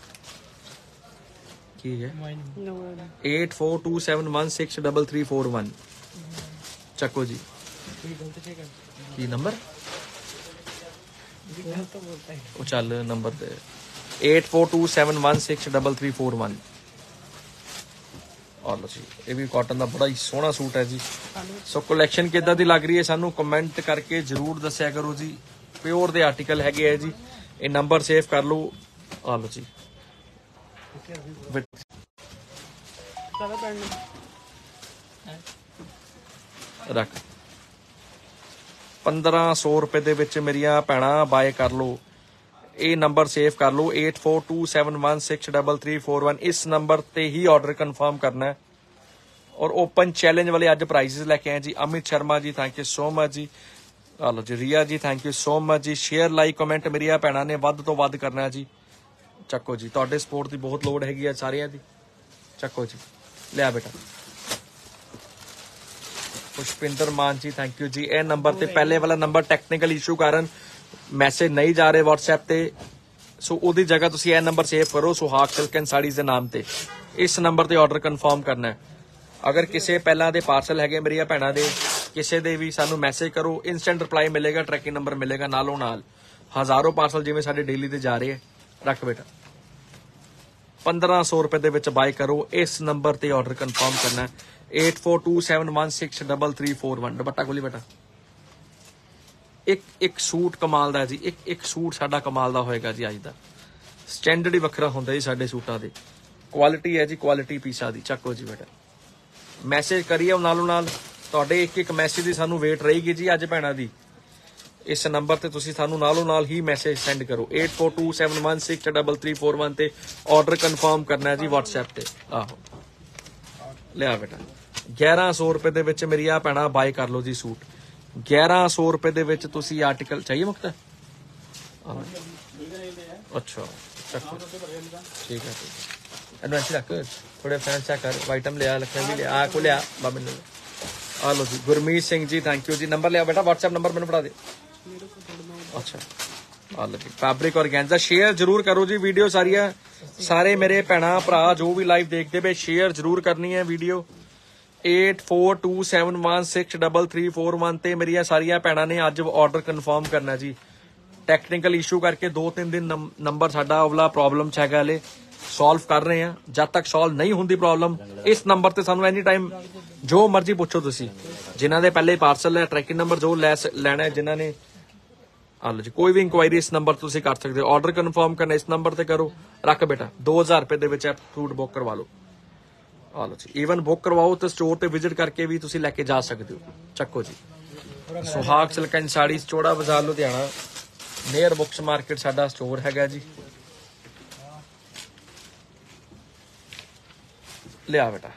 Speaker 1: ਕੀ ਹੈ eight four two seven one six three three four one। ਚੱਕੋ ਜੀ। ਕੀ ਨੰਬਰ ਉਹ ਚੱਲ ਨੰਬਰ ਤੇ eight four two seven one six three three four one। ਔਰ ਲਓ ਜੀ, ਇਹ ਵੀ ਕਾਟਨ ਦਾ ਬੜਾ ਹੀ ਸੋਹਣਾ ਸੂਟ ਹੈ ਜੀ। ਸੋ ਕਲੈਕਸ਼ਨ ਕਿੱਦਾਂ ਦੀ ਲੱਗ ਰਹੀ ਹੈ ਸਾਨੂੰ ਕਮੈਂਟ ਕਰਕੇ ਜ਼ਰੂਰ ਦੱਸਿਆ ਕਰੋ ਜੀ। ਪਿਓਰ ਦੇ ਆਰਟੀਕਲ ਹੈਗੇ ਆ ਜੀ। ਇਹ ਨੰਬਰ ਸੇਵ ਕਰ ਲਓ। ਆ ਲਓ ਜੀ, ਰੱਖ ਪੰਦਰਾਂ ਸੌ ਰੁਪਏ ਦੇ ਵਿੱਚ ਮੇਰੀਆਂ ਭੈਣਾਂ ਬਾਏ ਕਰ ਲਓ। ਇਹ ਨੰਬਰ ਸੇਵ ਕਰ ਲਓ eight four two seven one six three three four one। ਇਸ ਨੰਬਰ ਤੇ ਹੀ ਆਰਡਰ ਕਨਫਰਮ ਕਰਨਾ ਹੈ। ਔਰ ਓਪਨ ਚੈਲੰਜ ਵਾਲੇ ਅੱਜ ਪ੍ਰਾਈਸਿਸ ਲੈ ਕੇ ਆਏ ਜੀ। Amit Sharma ji thank you so much ਜੀ। ਆ ਲਓ ਜੀ, Riya ji thank you so much ਜੀ। ਸ਼ੇਅਰ ਲਾਈਕ ਕਮੈਂਟ ਮੇਰੀਆਂ ਭੈਣਾਂ ਨੇ ਵੱਧ ਤੋਂ ਵੱਧ ਕਰਨਾ ਜੀ। ਚੱਕੋ ਜੀ, ਤੁਹਾਡੇ ਸਪੋਰਟ ਦੀ ਬਹੁਤ ਲੋੜ ਹੈਗੀ ਹੈ ਸਾਰਿਆਂ ਦੀ। ਚੱਕੋ ਜੀ, ਲਿਆ ਬੇਟਾ। ਪੁਸ਼ਪਿੰਦਰ ਮਾਨ ਜੀ ਥੈਂਕ ਯੂ ਜੀ। ਇਹ ਨੰਬਰ ਤੇ ਪਹਿਲੇ ਵਾਲਾ ਨੰਬਰ ਟੈਕਨੀਕਲ ਇਸ਼ੂ ਕਾਰਨ ਮੈਸੇਜ ਨਹੀਂ ਜਾ ਰਹੇ WhatsApp ਤੇ, ਸੋ ਉਹਦੀ ਜਗ੍ਹਾ ਤੁਸੀਂ ਇਹ ਨੰਬਰ ਸੇਵ ਕਰੋ ਸੁਹਾਗ ਸਿਲਕ ਐਂਡ ਸਾੜੀਜ਼ ਦੇ ਨਾਮ ਤੇ। ਇਸ ਨੰਬਰ ਤੇ ਆਰਡਰ ਕਨਫਰਮ ਕਰਨਾ ਹੈ। ਅਗਰ ਕਿਸੇ ਪਹਿਲਾਂ ਦੇ ਪਾਰਸਲ ਹੈਗੇ ਮੇਰੀਆਂ ਭੈਣਾਂ ਦੇ, ਕਿਸੇ ਦੇ ਵੀ ਸਾਨੂੰ ਮੈਸੇਜ ਕਰੋ, ਇਨਸਟੈਂਟ ਰਿਪਲਾਈ ਮਿਲੇਗਾ, ਟਰੈਕਿੰਗ ਨੰਬਰ ਮਿਲੇਗਾ ਨਾਲੋਂ ਨਾਲ। ਹਜ਼ਾਰੋਂ ਪਾਰਸਲ ਜਿਵੇਂ ਸਾਡੇ ਡੇਲੀ ਦੇ ਜਾ ਰਹੇ ਹੈ। ਰੱਖ ਬੇਟਾ, ਪੰਦਰਾਂ ਸੌ ਰੁਪਏ ਦੇ ਵਿੱਚ ਬਾਏ ਕਰੋ। ਇਸ ਨੰਬਰ ਤੇ ਆਰਡਰ ਕਨਫਰਮ ਕਰਨਾ ਹੈ eight four two seven one six three three four one। ਦੁਪੱਟਾ ਖੋਲੀ ਬੇਟਾ। ਇੱਕ ਇੱਕ ਸੂਟ ਕਮਾਲ ਦਾ ਜੀ। ਇੱਕ ਇੱਕ ਸੂਟ ਸਾਡਾ ਕਮਾਲ ਦਾ ਹੋਏਗਾ ਜੀ। ਅੱਜ ਦਾ ਸਟੈਂਡਰਡ ਹੀ ਵੱਖਰਾ ਹੁੰਦਾ ਜੀ ਸਾਡੇ ਸੂਟਾਂ ਦੇ। ਕੁਆਲਿਟੀ ਹੈ ਜੀ, ਕੁਆਲਿਟੀ ਪੀਸਾਂ ਦੀ। ਚੱਕੋ ਜੀ ਬੇਟਾ, ਮੈਸੇਜ ਕਰੀਏ ਨਾਲੋਂ ਨਾਲ। ਤੁਹਾਡੇ ਇੱਕ ਇੱਕ ਮੈਸੇਜ ਦੀ ਸਾਨੂੰ ਵੇਟ ਰਹੇਗੀ ਜੀ ਅੱਜ ਭੈਣਾਂ ਦੀ। ਇਸ ਨੰਬਰ ਤੇ ਤੁਸੀਂ ਸਾਨੂੰ ਨਾਲੋਂ ਨਾਲ ਹੀ ਮੈਸੇਜ ਸੈਂਡ ਕਰੋ eight four two seven one six three three four one ਤੇ ਆਰਡਰ ਕਨਫਰਮ ਕਰਨਾ ਹੈ ਜੀ WhatsApp ਤੇ। ਆਹੋ ਲਿਆ ਬੇਟਾ, ਗਿਆਰਾਂ ਸੌ ਰੁਪਏ ਦੇ ਵਿੱਚ ਮੇਰੀ ਆ ਭੈਣਾਂ ਬਾਏ ਕਰ ਲਓ ਜੀ ਸੂਟ। ਗਿਆਰਾਂ ਸੌ ਰੁਪਏ ਦੇ ਵਿੱਚ ਤੁਸੀਂ ਆਰਟੀਕਲ ਚਾਹੀਏ ਮੁਕਤ। ਅੱਛਾ ਚੱਕੋ, ਠੀਕ ਹੈ ਐਡਵਾਂਸ ਰੱਖ। ਥੋੜੇ ਫੈਂਸ ਚੈੱਕ ਕਰ। ਆਈਟਮ ਲਿਆ, ਲਖਨ ਵੀ ਲਿਆ, ਆ ਕੋ ਲਿਆ ਬਾਬੇ ਨੇ। ਆ ਲਓ ਜੀ, ਗੁਰਮੀਤ ਸਿੰਘ ਜੀ ਥੈਂਕ ਯੂ ਜੀ। ਨੰਬਰ ਲਿਆ ਬੇਟਾ, WhatsApp ਨੰਬਰ ਮੈਨੂੰ ਫੜਾ ਦੇ। ਅੱਛਾ ਆ ਲਓ ਜੀ, ਫੈਬਰਿਕ ਔਰਗੈਂਜ਼ਾ। ਸ਼ੇਅਰ ਜ਼ਰੂਰ ਕਰੋ ਜੀ ਵੀਡੀਓ ਸਾਰੀਆਂ। ਸਾਰੇ ਮੇਰੇ ਭੈਣਾਂ ਭਰਾ ਜੋ ਵੀ ਲਾਈਵ ਦੇਖਦੇ ਪਏ, ਸ਼ੇਅਰ ਜ਼ਰੂਰ ਕਰਨੀ ਹੈ video. eight four two seven one six three three four one ਤੇ ਮੇਰੀਆਂ ਸਾਰੀਆਂ ਭੈਣਾਂ ਨੇ ਅੱਜ ਆਰਡਰ ਕਨਫਰਮ ਕਰਨਾ ਜੀ। ਟੈਕਨੀਕਲ ਇਸ਼ੂ ਕਰਕੇ ਦੋ ਤਿੰਨ ਦਿਨ ਨੰਬਰ ਸਾਡਾ ਉਹਲਾ ਪ੍ਰੋਬਲਮ ਚ ਹੈਗਾ, ਹਲੇ ਸੋਲਵ ਕਰ ਰਹੇ ਆ। ਜਦ ਤੱਕ ਸੋਲਵ ਨਹੀਂ ਹੁੰਦੀ ਪ੍ਰੋਬਲਮ, ਇਸ ਨੰਬਰ ਤੇ ਸਾਨੂੰ ਐਨੀ ਟਾਈਮ ਜੋ ਮਰਜ਼ੀ ਪੁੱਛੋ ਤੁਸੀਂ। ਜਿਨ੍ਹਾਂ ਦੇ ਪਹਿਲੇ ਪਾਰਸਲ ਹੈ, ਟਰੈਕਿੰਗ ਨੰਬਰ ਜੋ ਲੈ ਲੈਣਾ, ਜਿਨ੍ਹਾਂ ਨੇ ਆਲੋ ਜੀ, ਕੋਈ ਵੀ ਇਨਕੁਆਇਰੀ ਇਸ ਨੰਬਰ ਤੁਸੀਂ ਕਰ ਸਕਦੇ ਹੋ। ਆਰਡਰ ਕਨਫਰਮ ਕਰਨਾ ਇਸ ਨੰਬਰ ਤੇ ਕਰੋ। ਰੱਖ ਬੇਟਾ, ਦੋ ਹਜ਼ਾਰ ਰੁਪਏ ਦੇ ਵਿੱਚ ਫੂਡ ਬੁੱਕ ਕਰਵਾ ਲਓ। ਆਲੋ ਜੀ, ਈਵਨ ਬੁੱਕ ਕਰਵਾਓ ਤੇ ਸਟੋਰ ਤੇ ਵਿਜ਼ਿਟ ਕਰਕੇ ਵੀ ਤੁਸੀਂ ਲੈ ਕੇ ਜਾ ਸਕਦੇ ਹੋ। ਚੱਕੋ ਜੀ, ਸੁਹਾਗ silk and saris, Chaura Bazar Ludhiana, near books market ਸਾਡਾ ਸਟੋਰ ਹੈਗਾ ਜੀ। ਲਿਆ ਬੇਟਾ,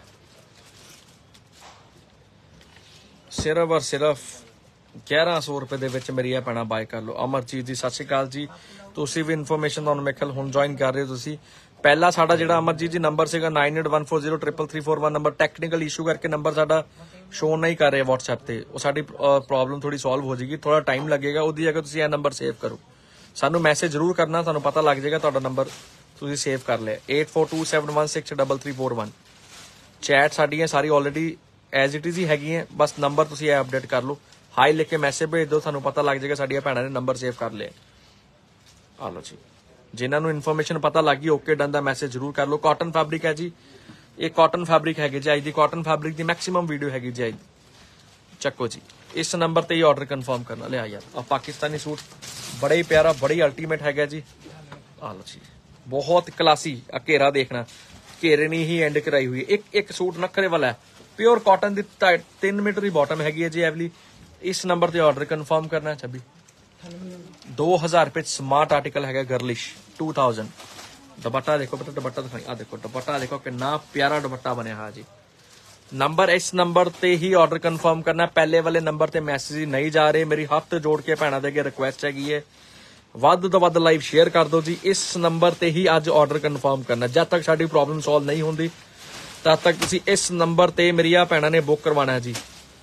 Speaker 1: ਸਿਰਫ ਔਰ ਸਿਰਫ ਗਿਆਰਾਂ ਸੌ ਰੁਪਏ ਦੇ ਵਿੱਚ ਮੇਰੀ ਇਹ ਪੈਣਾ ਬਾਏ ਕਰ ਲਓ। ਅਮਰਜੀਤ ਜੀ ਸਤਿ ਸ਼੍ਰੀ ਅਕਾਲ ਜੀ। ਤੁਸੀਂ ਵੀ ਇਨਫੋਰਮੇਸ਼ਨ ਤੁਹਾਨੂੰ ਮੇਰੇ ਖਿਆਲ ਹੁਣ ਜੁਆਇਨ ਕਰ ਰਹੇ ਹੋ ਤੁਸੀਂ। ਪਹਿਲਾ ਸਾਡਾ ਜਿਹੜਾ ਅਮਰਜੀਤ ਜੀ ਨੰਬਰ ਸੀਗਾ nine eight one four zero three three four one number, technical issue ਕਰਕੇ ਨੰਬਰ ਸਾਡਾ ਸ਼ੋ ਨਹੀਂ ਕਰ ਰਿਹਾ WhatsApp ਤੇ। ਉਹ ਸਾਡੀ ਪ੍ਰੋਬਲਮ ਥੋੜੀ ਸੋਲਵ ਹੋ ਜਾਏਗੀ, ਥੋੜਾ ਟਾਈਮ ਲੱਗੇਗਾ। ਉਹਦੀ ਜਗ੍ਹਾ ਤੁਸੀਂ ਇਹ ਨੰਬਰ ਸੇਵ ਕਰੋ, ਸਾਨੂੰ ਮੈਸੇਜ ਜ਼ਰੂਰ ਕਰਨਾ, ਤੁਹਾਨੂੰ ਪਤਾ ਲੱਗ ਜਾਏਗਾ ਤੁਹਾਡਾ ਨੰਬਰ ਤੁਸੀਂ ਸੇਵ ਕਰ ਲਿਆ। eight four two seven one six three three four one। Chat ਸਾਡੀਆਂ ਸਾਰੀ ਆਲਰੇਡੀ ਐਜ਼ ਇਟ ਇਜ਼ ਹੀ ਹੈਗੀਆਂ, ਬਸ ਨੰਬਰ ਤੁਸੀਂ ਇਹ ਅਪਡੇਟ ਕਰ ਲਓ। ਹਾਈ ਲਿਖ ਕੇ ਮੈਸੇਜ ਭੇਜ ਦਿਓ, ਤੁਹਾਨੂੰ ਪਤਾ ਲੱਗ ਜਾਏਗਾ ਸਾਡੀਆਂ ਭੈਣਾਂ ਨੇ ਨੰਬਰ ਸੇਵ ਕਰ ਲਿਆ। ਆ ਲਓ ਜੀ, ਜਿਨ੍ਹਾਂ ਨੂੰ ਇਨਫੋਰਮੇਸ਼ਨ ਪਤਾ ਲੱਗ ਗਈ ਓਕੇ ਡਨ ਦਾ ਮੈਸੇਜ ਜ਼ਰੂਰ ਕਰ ਲਓ। ਕਾਟਨ ਫੈਬਰਿਕ ਹੈ ਜੀ, ਇਹ ਕਾਟਨ ਫੈਬਰਿਕ ਹੈਗੇ ਜੀ। ਅੱਜ ਦੀ ਕਾਟਨ ਫੈਬਰਿਕ ਦੀ ਮੈਕਸਿਮਮ ਵੀਡੀਓ ਹੈਗੀ ਜੀ ਅੱਜ। ਚੱਕੋ ਜੀ, ਇਸ ਨੰਬਰ ਤੇ ਹੀ ਆਰਡਰ ਕਨਫਰਮ ਕਰਨਾ। ਲਿਆ ਯਾਰ, ਆ ਪਾਕਿਸਤਾਨੀ ਸੂਟ ਬੜਾ ਹੀ ਪਿਆਰਾ, ਬੜੀ ਅਲਟੀਮੇਟ ਹੈਗਾ ਜੀ। ਆ ਲਓ ਜੀ, ਬਹੁਤ ਕਲਾਸੀ। ਆ ਘੇਰਾ ਦੇਖਣਾ, ਘੇਰੇ ਨਹੀਂ ਹੀ ਐਂਡ ਕਰਾਈ ਹੋਈ। ਇੱਕ ਇੱਕ ਸੂਟ ਨਖਰੇ ਵਾਲਾ ਹੈ, ਪਿਓਰ ਕਾਟਨ ਦੀ ਤਿੰਨ ਮੀਟਰ ਦੀ ਬਾਟਮ ਹੈਗੀ ਹੈ ਜੀ ਐਵਲੀ। ਇਸ ਨੰਬਰ ਤੇ ਆਰਡਰ ਕਨਫਰਮ ਕਰਨਾ। ਛੱਬੀ ਦੋ ਹਜ਼ਾਰ ਰੁਪਏ ਸਮਾਰਟ ਆਰਟੀਕਲ ਹੈਗਾ, ਗਰਲਿਸ਼ two thousand। ਦੁਪੱਟਾ ਦੇਖੋ ਬੇਟਾ, ਦੁਪੱਟਾ ਦਿਖਾਈ। ਆ ਦੇਖੋ ਦੁਪੱਟਾ ਦੇਖੋ, ਕਿੰਨਾ ਪਿਆਰਾ ਦੁਪੱਟਾ ਬਣਿਆ ਹੈ ਜੀ। ਨੰਬਰ ਇਸ ਨੰਬਰ ਤੇ ਹੀ ਆਰਡਰ ਕਨਫਰਮ ਕਰਨਾ। ਪਹਿਲੇ ਵਾਲੇ ਨੰਬਰ ਤੇ ਮੈਸੇਜ ਨਹੀਂ ਜਾ ਰਹੇ। ਮੇਰੀ ਹੱਥ ਜੋੜ ਕੇ ਭੈਣਾਂ ਦੇ ਅੱਗੇ ਰਿਕੁਐਸਟ ਹੈਗੀ ਹੈ, ਵੱਧ ਤੋਂ ਵੱਧ ਲਾਈਵ ਸ਼ੇਅਰ ਕਰ ਦਿਓ ਜੀ। ਇਸ ਨੰਬਰ ਤੇ ਹੀ ਅੱਜ ਆਰਡਰ ਕਨਫਰਮ ਕਰਨਾ। ਜਦ ਤੱਕ ਸਾਡੀ ਪ੍ਰੋਬਲਮ ਸੋਲਵ ਨਹੀਂ ਹੁੰਦੀ ਤਦ ਤੱਕ ਤੁਸੀਂ ਇਸ ਨੰਬਰ ਤੇ ਮੇਰੀਆਂ ਭੈਣਾਂ ਨੇ ਬੁੱਕ ਕਰਵਾਉਣਾ ਹੈ ਜੀ।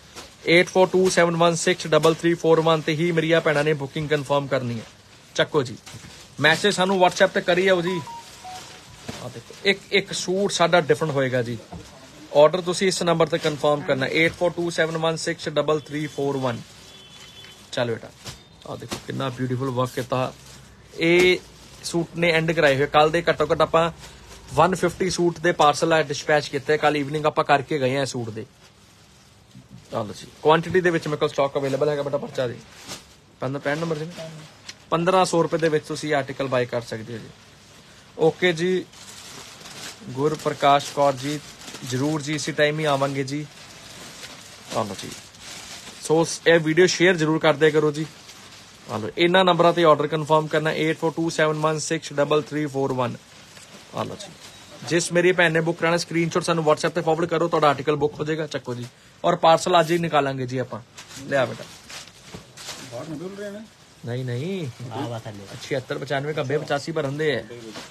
Speaker 1: eight four two seven one six three three four one ਤੇ ਹੀ ਮੇਰੀਆਂ ਭੈਣਾਂ ਨੇ ਬੁਕਿੰਗ ਕਨਫਰਮ ਕਰਨੀ ਹੈ। ਚੱਕੋ ਜੀ ਮੈਸੇਜ ਸਾਨੂੰ WhatsApp ਤੇ ਕਰੀ ਆਓ ਜੀ। ਆ ਦੇਖੋ ਇੱਕ ਇੱਕ ਸੂਟ ਸਾਡਾ ਡਿਫਰੈਂਟ ਹੋਏਗਾ ਜੀ। ਆਰਡਰ ਤੁਸੀਂ ਇਸ ਨੰਬਰ ਤੇ ਕਨਫਰਮ ਕਰਨਾ eight four two seven one six three three four one। ਚੱਲ ਬੇਟਾ ਆ ਦੇਖੋ ਕਿੰਨਾ ਬਿਊਟੀਫੁਲ ਵਰਕ ਕੀਤਾ। ਇਹ ਸੂਟ ਨੇ ਐਂਡ ਕਰਾਏ ਹੋਏ ਕੱਲ ਦੇ ਘੱਟੋ ਘੱਟ ਆਪਾਂ one fifty ਸੂਟ ਦੇ ਪਾਰਸਲ ਆ ਡਿਸਪੈਚ ਕੀਤੇ ਕੱਲ ਈਵਨਿੰਗ ਆਪਾਂ ਕਰਕੇ ਗਏ ਆ ਸੂਟ ਦੇ। ਚਲੋ ਜੀ ਕੁਆਂਟੀਟੀ ਦੇ ਵਿੱਚ ਮੇਰੇ ਕੋਲ ਸਟਾਕ ਅਵੇਲੇਬਲ ਹੈਗਾ ਬੇਟਾ ਪਰਚਾ ਜੀ ਪੰਦ ਪੈਨ ਨੰਬਰ ਜੀ ਪੰਦਰਾਂ ਸੌ ਰੁਪਏ ਦੇ ਵਿੱਚ ਤੁਸੀਂ ਆਰਟੀਕਲ ਬਾਈ ਕਰ ਸਕਦੇ ਹੋ ਜੀ। ਓਕੇ ਜੀ ਗੁਰਪ੍ਰਕਾਸ਼ ਕੌਰ ਜੀ ਜ਼ਰੂਰ ਜੀ ਇਸੇ ਟਾਈਮ ਹੀ ਆਵਾਂਗੇ ਜੀ। ਚਲੋ ਜੀ ਸੋ ਇਹ ਵੀਡੀਓ ਸ਼ੇਅਰ ਜ਼ਰੂਰ ਕਰ ਦਿਆ ਕਰੋ ਜੀ। ਚਲੋ ਇਹਨਾਂ ਨੰਬਰਾਂ ਤੇ ਆਰਡਰ ਕਨਫਰਮ ਕਰਨਾ eight four two seven one six three three four one। ਚਲੋ ਜੀ ਜਿਸ ਮੇਰੀ ਭੈਣ ਨੇ ਬੁੱਕ ਕਰਾਣਾ ਸਕਰੀਨਸ਼ਾਟ ਸਾਨੂੰ WhatsApp ਤੇ ਫਾਰਵਰਡ ਕਰੋ ਤੁਹਾਡਾ ਆਰਟੀਕਲ ਬੁੱਕ ਹੋ ਜਾਏਗਾ। ਚੱਕੋ ਜੀ ਔਰ ਪਾਰਸਲ ਅੱਜ ਹੀ ਨਿਕਾਲਾਂਗੇ ਜੀ ਆਪਾਂ। ਲਿਆ ਬੇਟਾ
Speaker 2: ਬਾਹਰ ਨਿਕਲ ਰਹੇ ਨੇ
Speaker 1: नहीं नहीं छिहत्तर पचानवे नब्बे पचासी पर रंदे है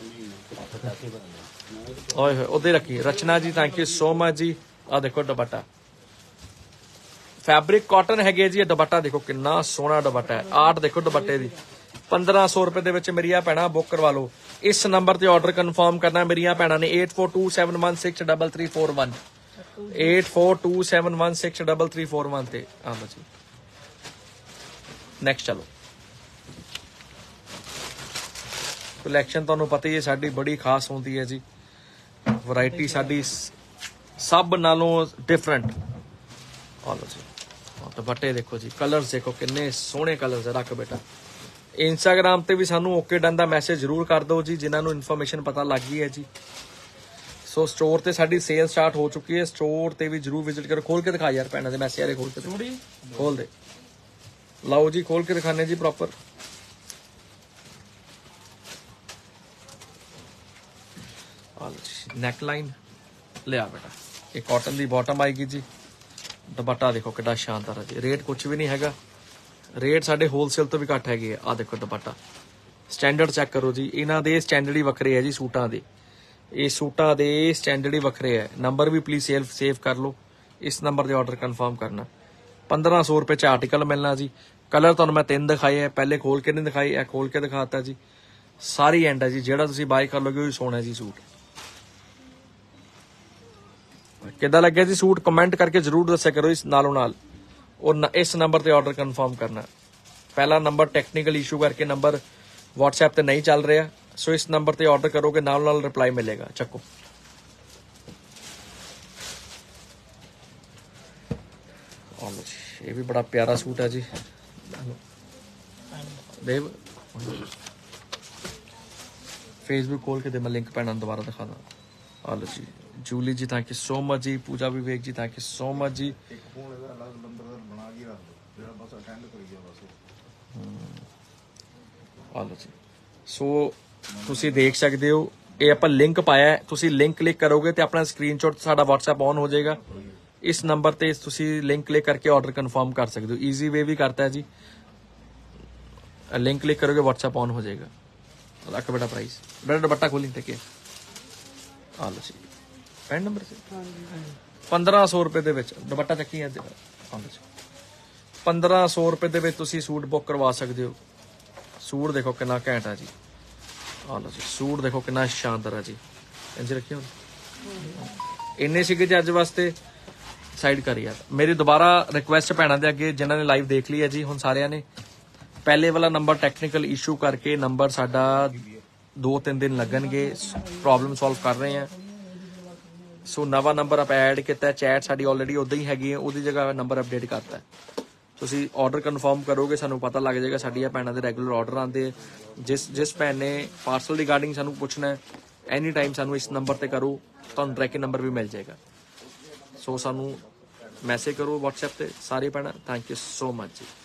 Speaker 1: ओए होए उधर रखी Rachna ji thank you so much जी। आ देखो दुपट्टा फैब्रिक कॉटन है जी। दुपट्टा देखो कितना सोहना दुपट्टा है। आर्ट देखो दुपट्टे दी पंद्रह सौ रुपए दे विच मेरिया भैणा बुक करवा लो। इस नंबर ते ऑर्डर कन्फर्म करना मेरिया भैणा ने eight four two seven one six three three four one eight four two seven one six three three four one ते आ लो जी। नेक्स्ट चलो ਕਲੈਕਸ਼ਨ ਤੁਹਾਨੂੰ ਪਤਾ ਹੀ ਹੈ ਸਾਡੀ ਬੜੀ ਖਾਸ ਹੁੰਦੀ ਹੈ ਜੀ। ਵੈਰਾਈਟੀ ਸਾਡੀ ਸਭ ਨਾਲੋਂ ਡਿਫਰੈਂਟ। ਆ ਲਓ ਜੀ ਦੁਪੱਟੇ ਦੇਖੋ ਜੀ ਕਲਰਸ ਦੇਖੋ ਕਿੰਨੇ ਸੋਹਣੇ ਕਲਰਸ ਰੱਖ ਬੇਟਾ। ਇੰਸਟਾਗ੍ਰਾਮ ਤੇ ਵੀ ਸਾਨੂੰ ਓਕੇ ਡਨ ਦਾ ਮੈਸੇਜ ਜ਼ਰੂਰ ਕਰ ਦਿਓ ਜੀ ਜਿਨ੍ਹਾਂ ਨੂੰ ਇਨਫੋਰਮੇਸ਼ਨ ਪਤਾ ਲੱਗ ਗਈ ਹੈ ਜੀ। ਸੋ ਸਟੋਰ ਤੇ ਸਾਡੀ ਸੇਲ ਸਟਾਰਟ ਹੋ ਚੁੱਕੀ ਹੈ। ਸਟੋਰ ਤੇ ਵੀ ਜ਼ਰੂਰ ਵਿਜ਼ਿਟ ਕਰੋ। ਖੋਲ ਕੇ ਦਿਖਾ ਯਾਰ ਭੈਣਾਂ ਦੇ ਮੈਸੇਜ ਆਰੇ ਖੋਲ ਕੇ ਖੋਲ ਦੇ ਲਓ ਜੀ ਖੋਲ ਕੇ ਦਿਖਾਣੇ ਜੀ ਪ੍ਰੋਪਰ। ਨੈਕ ਲਾਈਨ ਲਿਆ ਬੇਟਾ ਇਹ ਕਾਟਨ ਦੀ ਬਾਟਮ ਆਏਗੀ ਜੀ। ਦੁਪੱਟਾ ਦੇਖੋ ਕਿੰਨਾ ਸ਼ਾਨਦਾਰ ਹੈ ਜੀ। ਰੇਟ ਕੁਝ ਵੀ ਨਹੀਂ ਹੈਗਾ। ਰੇਟ ਸਾਡੇ ਹੋਲਸੇਲ ਤੋਂ ਵੀ ਘੱਟ ਹੈਗੇ ਆ। ਆ ਦੇਖੋ ਦੁਪੱਟਾ ਸਟੈਂਡਰਡ ਚੈੱਕ ਕਰੋ ਜੀ। ਇਹਨਾਂ ਦੇ ਸਟੈਂਡਰਡ ਹੀ ਵੱਖਰੇ ਹੈ ਜੀ ਸੂਟਾਂ ਦੇ। ਇਹ ਸੂਟਾਂ ਦੇ ਸਟੈਂਡਰਡ ਹੀ ਵੱਖਰੇ ਹੈ। ਨੰਬਰ ਵੀ ਪਲੀਜ਼ ਸੇਵ ਸੇਵ ਕਰ ਲਓ। ਇਸ ਨੰਬਰ ਤੇ ਆਰਡਰ ਕਨਫਰਮ ਕਰਨਾ। ਪੰਦਰਾਂ ਸੌ ਰੁਪਏ ਚ ਆਰਟੀਕਲ ਮਿਲਣਾ ਜੀ। ਕਲਰ ਤੁਹਾਨੂੰ ਮੈਂ ਤਿੰਨ ਦਿਖਾਏ ਹੈ। ਪਹਿਲੇ ਖੋਲ ਕੇ ਨਹੀਂ ਦਿਖਾਈ ਇਹ ਖੋਲ ਕੇ ਦਿਖਾਤਾ ਜੀ। ਸਾਰੀ ਐਂਡ ਹੈ ਜੀ। ਜਿਹੜਾ ਤੁਸੀਂ ਬਾਈ ਕਰ ਲੋਗੇ ਉਹ ਸੋਹਣਾ ਜੀ ਸੂਟ। ਕਿੱਦਾਂ ਲੱਗਿਆ ਜੀ ਸੂਟ ਕਮੈਂਟ ਕਰਕੇ ਜ਼ਰੂਰ ਦੱਸਿਆ ਕਰੋ ਇਸ ਨਾਲੋਂ ਨਾਲ। ਔਰ ਇਸ ਨੰਬਰ ਤੇ ਆਰਡਰ ਕਨਫਰਮ ਕਰਨਾ। ਪਹਿਲਾ ਨੰਬਰ ਟੈਕਨੀਕਲ ਇਸ਼ੂ ਕਰਕੇ ਨੰਬਰ WhatsApp ਤੇ ਨਹੀਂ ਚੱਲ ਰਿਹਾ। ਸੋ ਇਸ ਨੰਬਰ ਤੇ ਆਰਡਰ ਕਰੋਗੇ ਨਾਲ ਨਾਲ ਰਿਪਲਾਈ ਮਿਲੇਗਾ। ਚੱਕੋ ਇਹ ਵੀ ਬੜਾ ਪਿਆਰਾ ਸੂਟ ਹੈ ਜੀ। ਦੇਵ ਫੇਸਬੁੱਕ ਖੋਲ ਕੇ ਦੇ ਮੈਂ ਲਿੰਕ ਪੈਣਾ ਦੁਬਾਰਾ ਦਿਖਾ ਦਾਂ। ਆ ਲਓ ਜੀ ਜੂਲੀ ਜੀ ਥੈਂਕ ਯੂ ਸੋ ਮਚ ਜੀ। ਪੂਜਾ Vivek ji thank you so much ਜੀ। ਆ ਲਓ ਜੀ ਸੋ ਤੁਸੀਂ ਦੇਖ ਸਕਦੇ ਹੋ ਇਹ ਆਪਾਂ ਲਿੰਕ ਪਾਇਆ। ਤੁਸੀਂ ਲਿੰਕ ਕਲਿੱਕ ਕਰੋਗੇ ਤੇ ਆਪਣਾ ਸਕਰੀਨਸ਼ਾਟ ਸਾਡਾ WhatsApp ਔਨ ਹੋ ਜਾਏਗਾ। ਇਸ ਨੰਬਰ ਤੇ ਤੁਸੀਂ ਲਿੰਕ ਕਲਿੱਕ ਕਰਕੇ ਆਰਡਰ ਕਨਫਰਮ ਕਰ ਸਕਦੇ ਹੋ। ਈਜ਼ੀ ਵੇ ਵੀ ਕਰਤਾ ਹੈ ਜੀ। ਲਿੰਕ ਕਲਿੱਕ ਕਰੋਗੇ WhatsApp ਔਨ ਹੋ ਜਾਏਗਾ। ਲੱਖ ਬੇਟਾ ਪ੍ਰਾਈਸ ਬੇਟਾ ਦੁਪੱਟਾ ਖੋਲੀ ਤੇ ਕੀ ਆ ਲਓ ਜੀ ਪੈਨ ਨੰਬਰ ਪੰਦਰਾਂ ਸੌ ਰੁਪਏ ਦੇ ਵਿੱਚ ਦੁਪੱਟਾ ਚੱਕੀ ਅੱਜ ਪੰਦਰਾਂ ਸੌ ਰੁਪਏ ਦੇ ਵਿੱਚ ਤੁਸੀਂ ਸੂਟ ਬੁੱਕ ਕਰਵਾ ਸਕਦੇ ਹੋ। ਸੂਟ ਦੇਖੋ ਕਿੰਨਾ ਘੈਂਟ ਆ ਜੀ। ਆ ਲਓ ਜੀ ਸੂਟ ਦੇਖੋ ਕਿੰਨਾ ਸ਼ਾਨਦਾਰ ਆ ਜੀ। ਇੰਜ ਰੱਖਿਓ ਇੰਨੇ ਸੀਗੇ ਜੀ ਅੱਜ ਵਾਸਤੇ। ਸਾਈਡ ਕਰ ਯਾਰ ਮੇਰੀ ਦੁਬਾਰਾ ਰਿਕੁਐਸਟ ਭੈਣਾਂ ਦੇ ਅੱਗੇ ਜਿਨ੍ਹਾਂ ਨੇ ਲਾਈਵ ਦੇਖ ਲਈ ਹੈ ਜੀ। ਹੁਣ ਸਾਰਿਆਂ ਨੇ ਪਹਿਲੇ ਵਾਲਾ ਨੰਬਰ ਟੈਕਨੀਕਲ ਇਸ਼ੂ ਕਰਕੇ ਨੰਬਰ ਸਾਡਾ ਦੋ ਤਿੰਨ ਦਿਨ ਲੱਗਣਗੇ। ਪ੍ਰੋਬਲਮ ਸੋਲਵ ਕਰ ਰਹੇ ਹਾਂ। ਸੋ ਨਵਾਂ ਨੰਬਰ ਆਪਾਂ ਐਡ ਕੀਤਾ। ਚੈਟ ਸਾਡੀ ਆਲਰੇਡੀ ਉਦਾਂ ਹੀ ਹੈਗੀ ਹੈ। ਉਹਦੀ ਜਗ੍ਹਾ ਨੰਬਰ ਅਪਡੇਟ ਕਰਤਾ। ਤੁਸੀਂ ਆਰਡਰ ਕਨਫਰਮ ਕਰੋਗੇ ਸਾਨੂੰ ਪਤਾ ਲੱਗ ਜਾਏਗਾ। ਸਾਡੀਆਂ ਭੈਣਾਂ ਦੇ ਰੈਗੂਲਰ ਆਰਡਰ ਆਉਂਦੇ। ਜਿਸ ਜਿਸ ਭੈਣ ਨੇ ਪਾਰਸਲ ਰਿਗਾਰਡਿੰਗ ਸਾਨੂੰ ਪੁੱਛਣਾ ਹੈ ਐਨੀ ਟਾਈਮ ਸਾਨੂੰ ਇਸ ਨੰਬਰ ਤੇ ਕਰੋ। ਤੁਹਾਨੂੰ ਟਰੈਕਿੰਗ ਨੰਬਰ ਵੀ ਮਿਲ ਜਾਏਗਾ। ਸੋ ਸਾਨੂੰ ਮੈਸੇਜ ਕਰੋ WhatsApp ਤੇ। ਸਾਰੀ ਭੈਣਾਂ ਥੈਂਕ ਯੂ ਸੋ ਮਚ ਜੀ।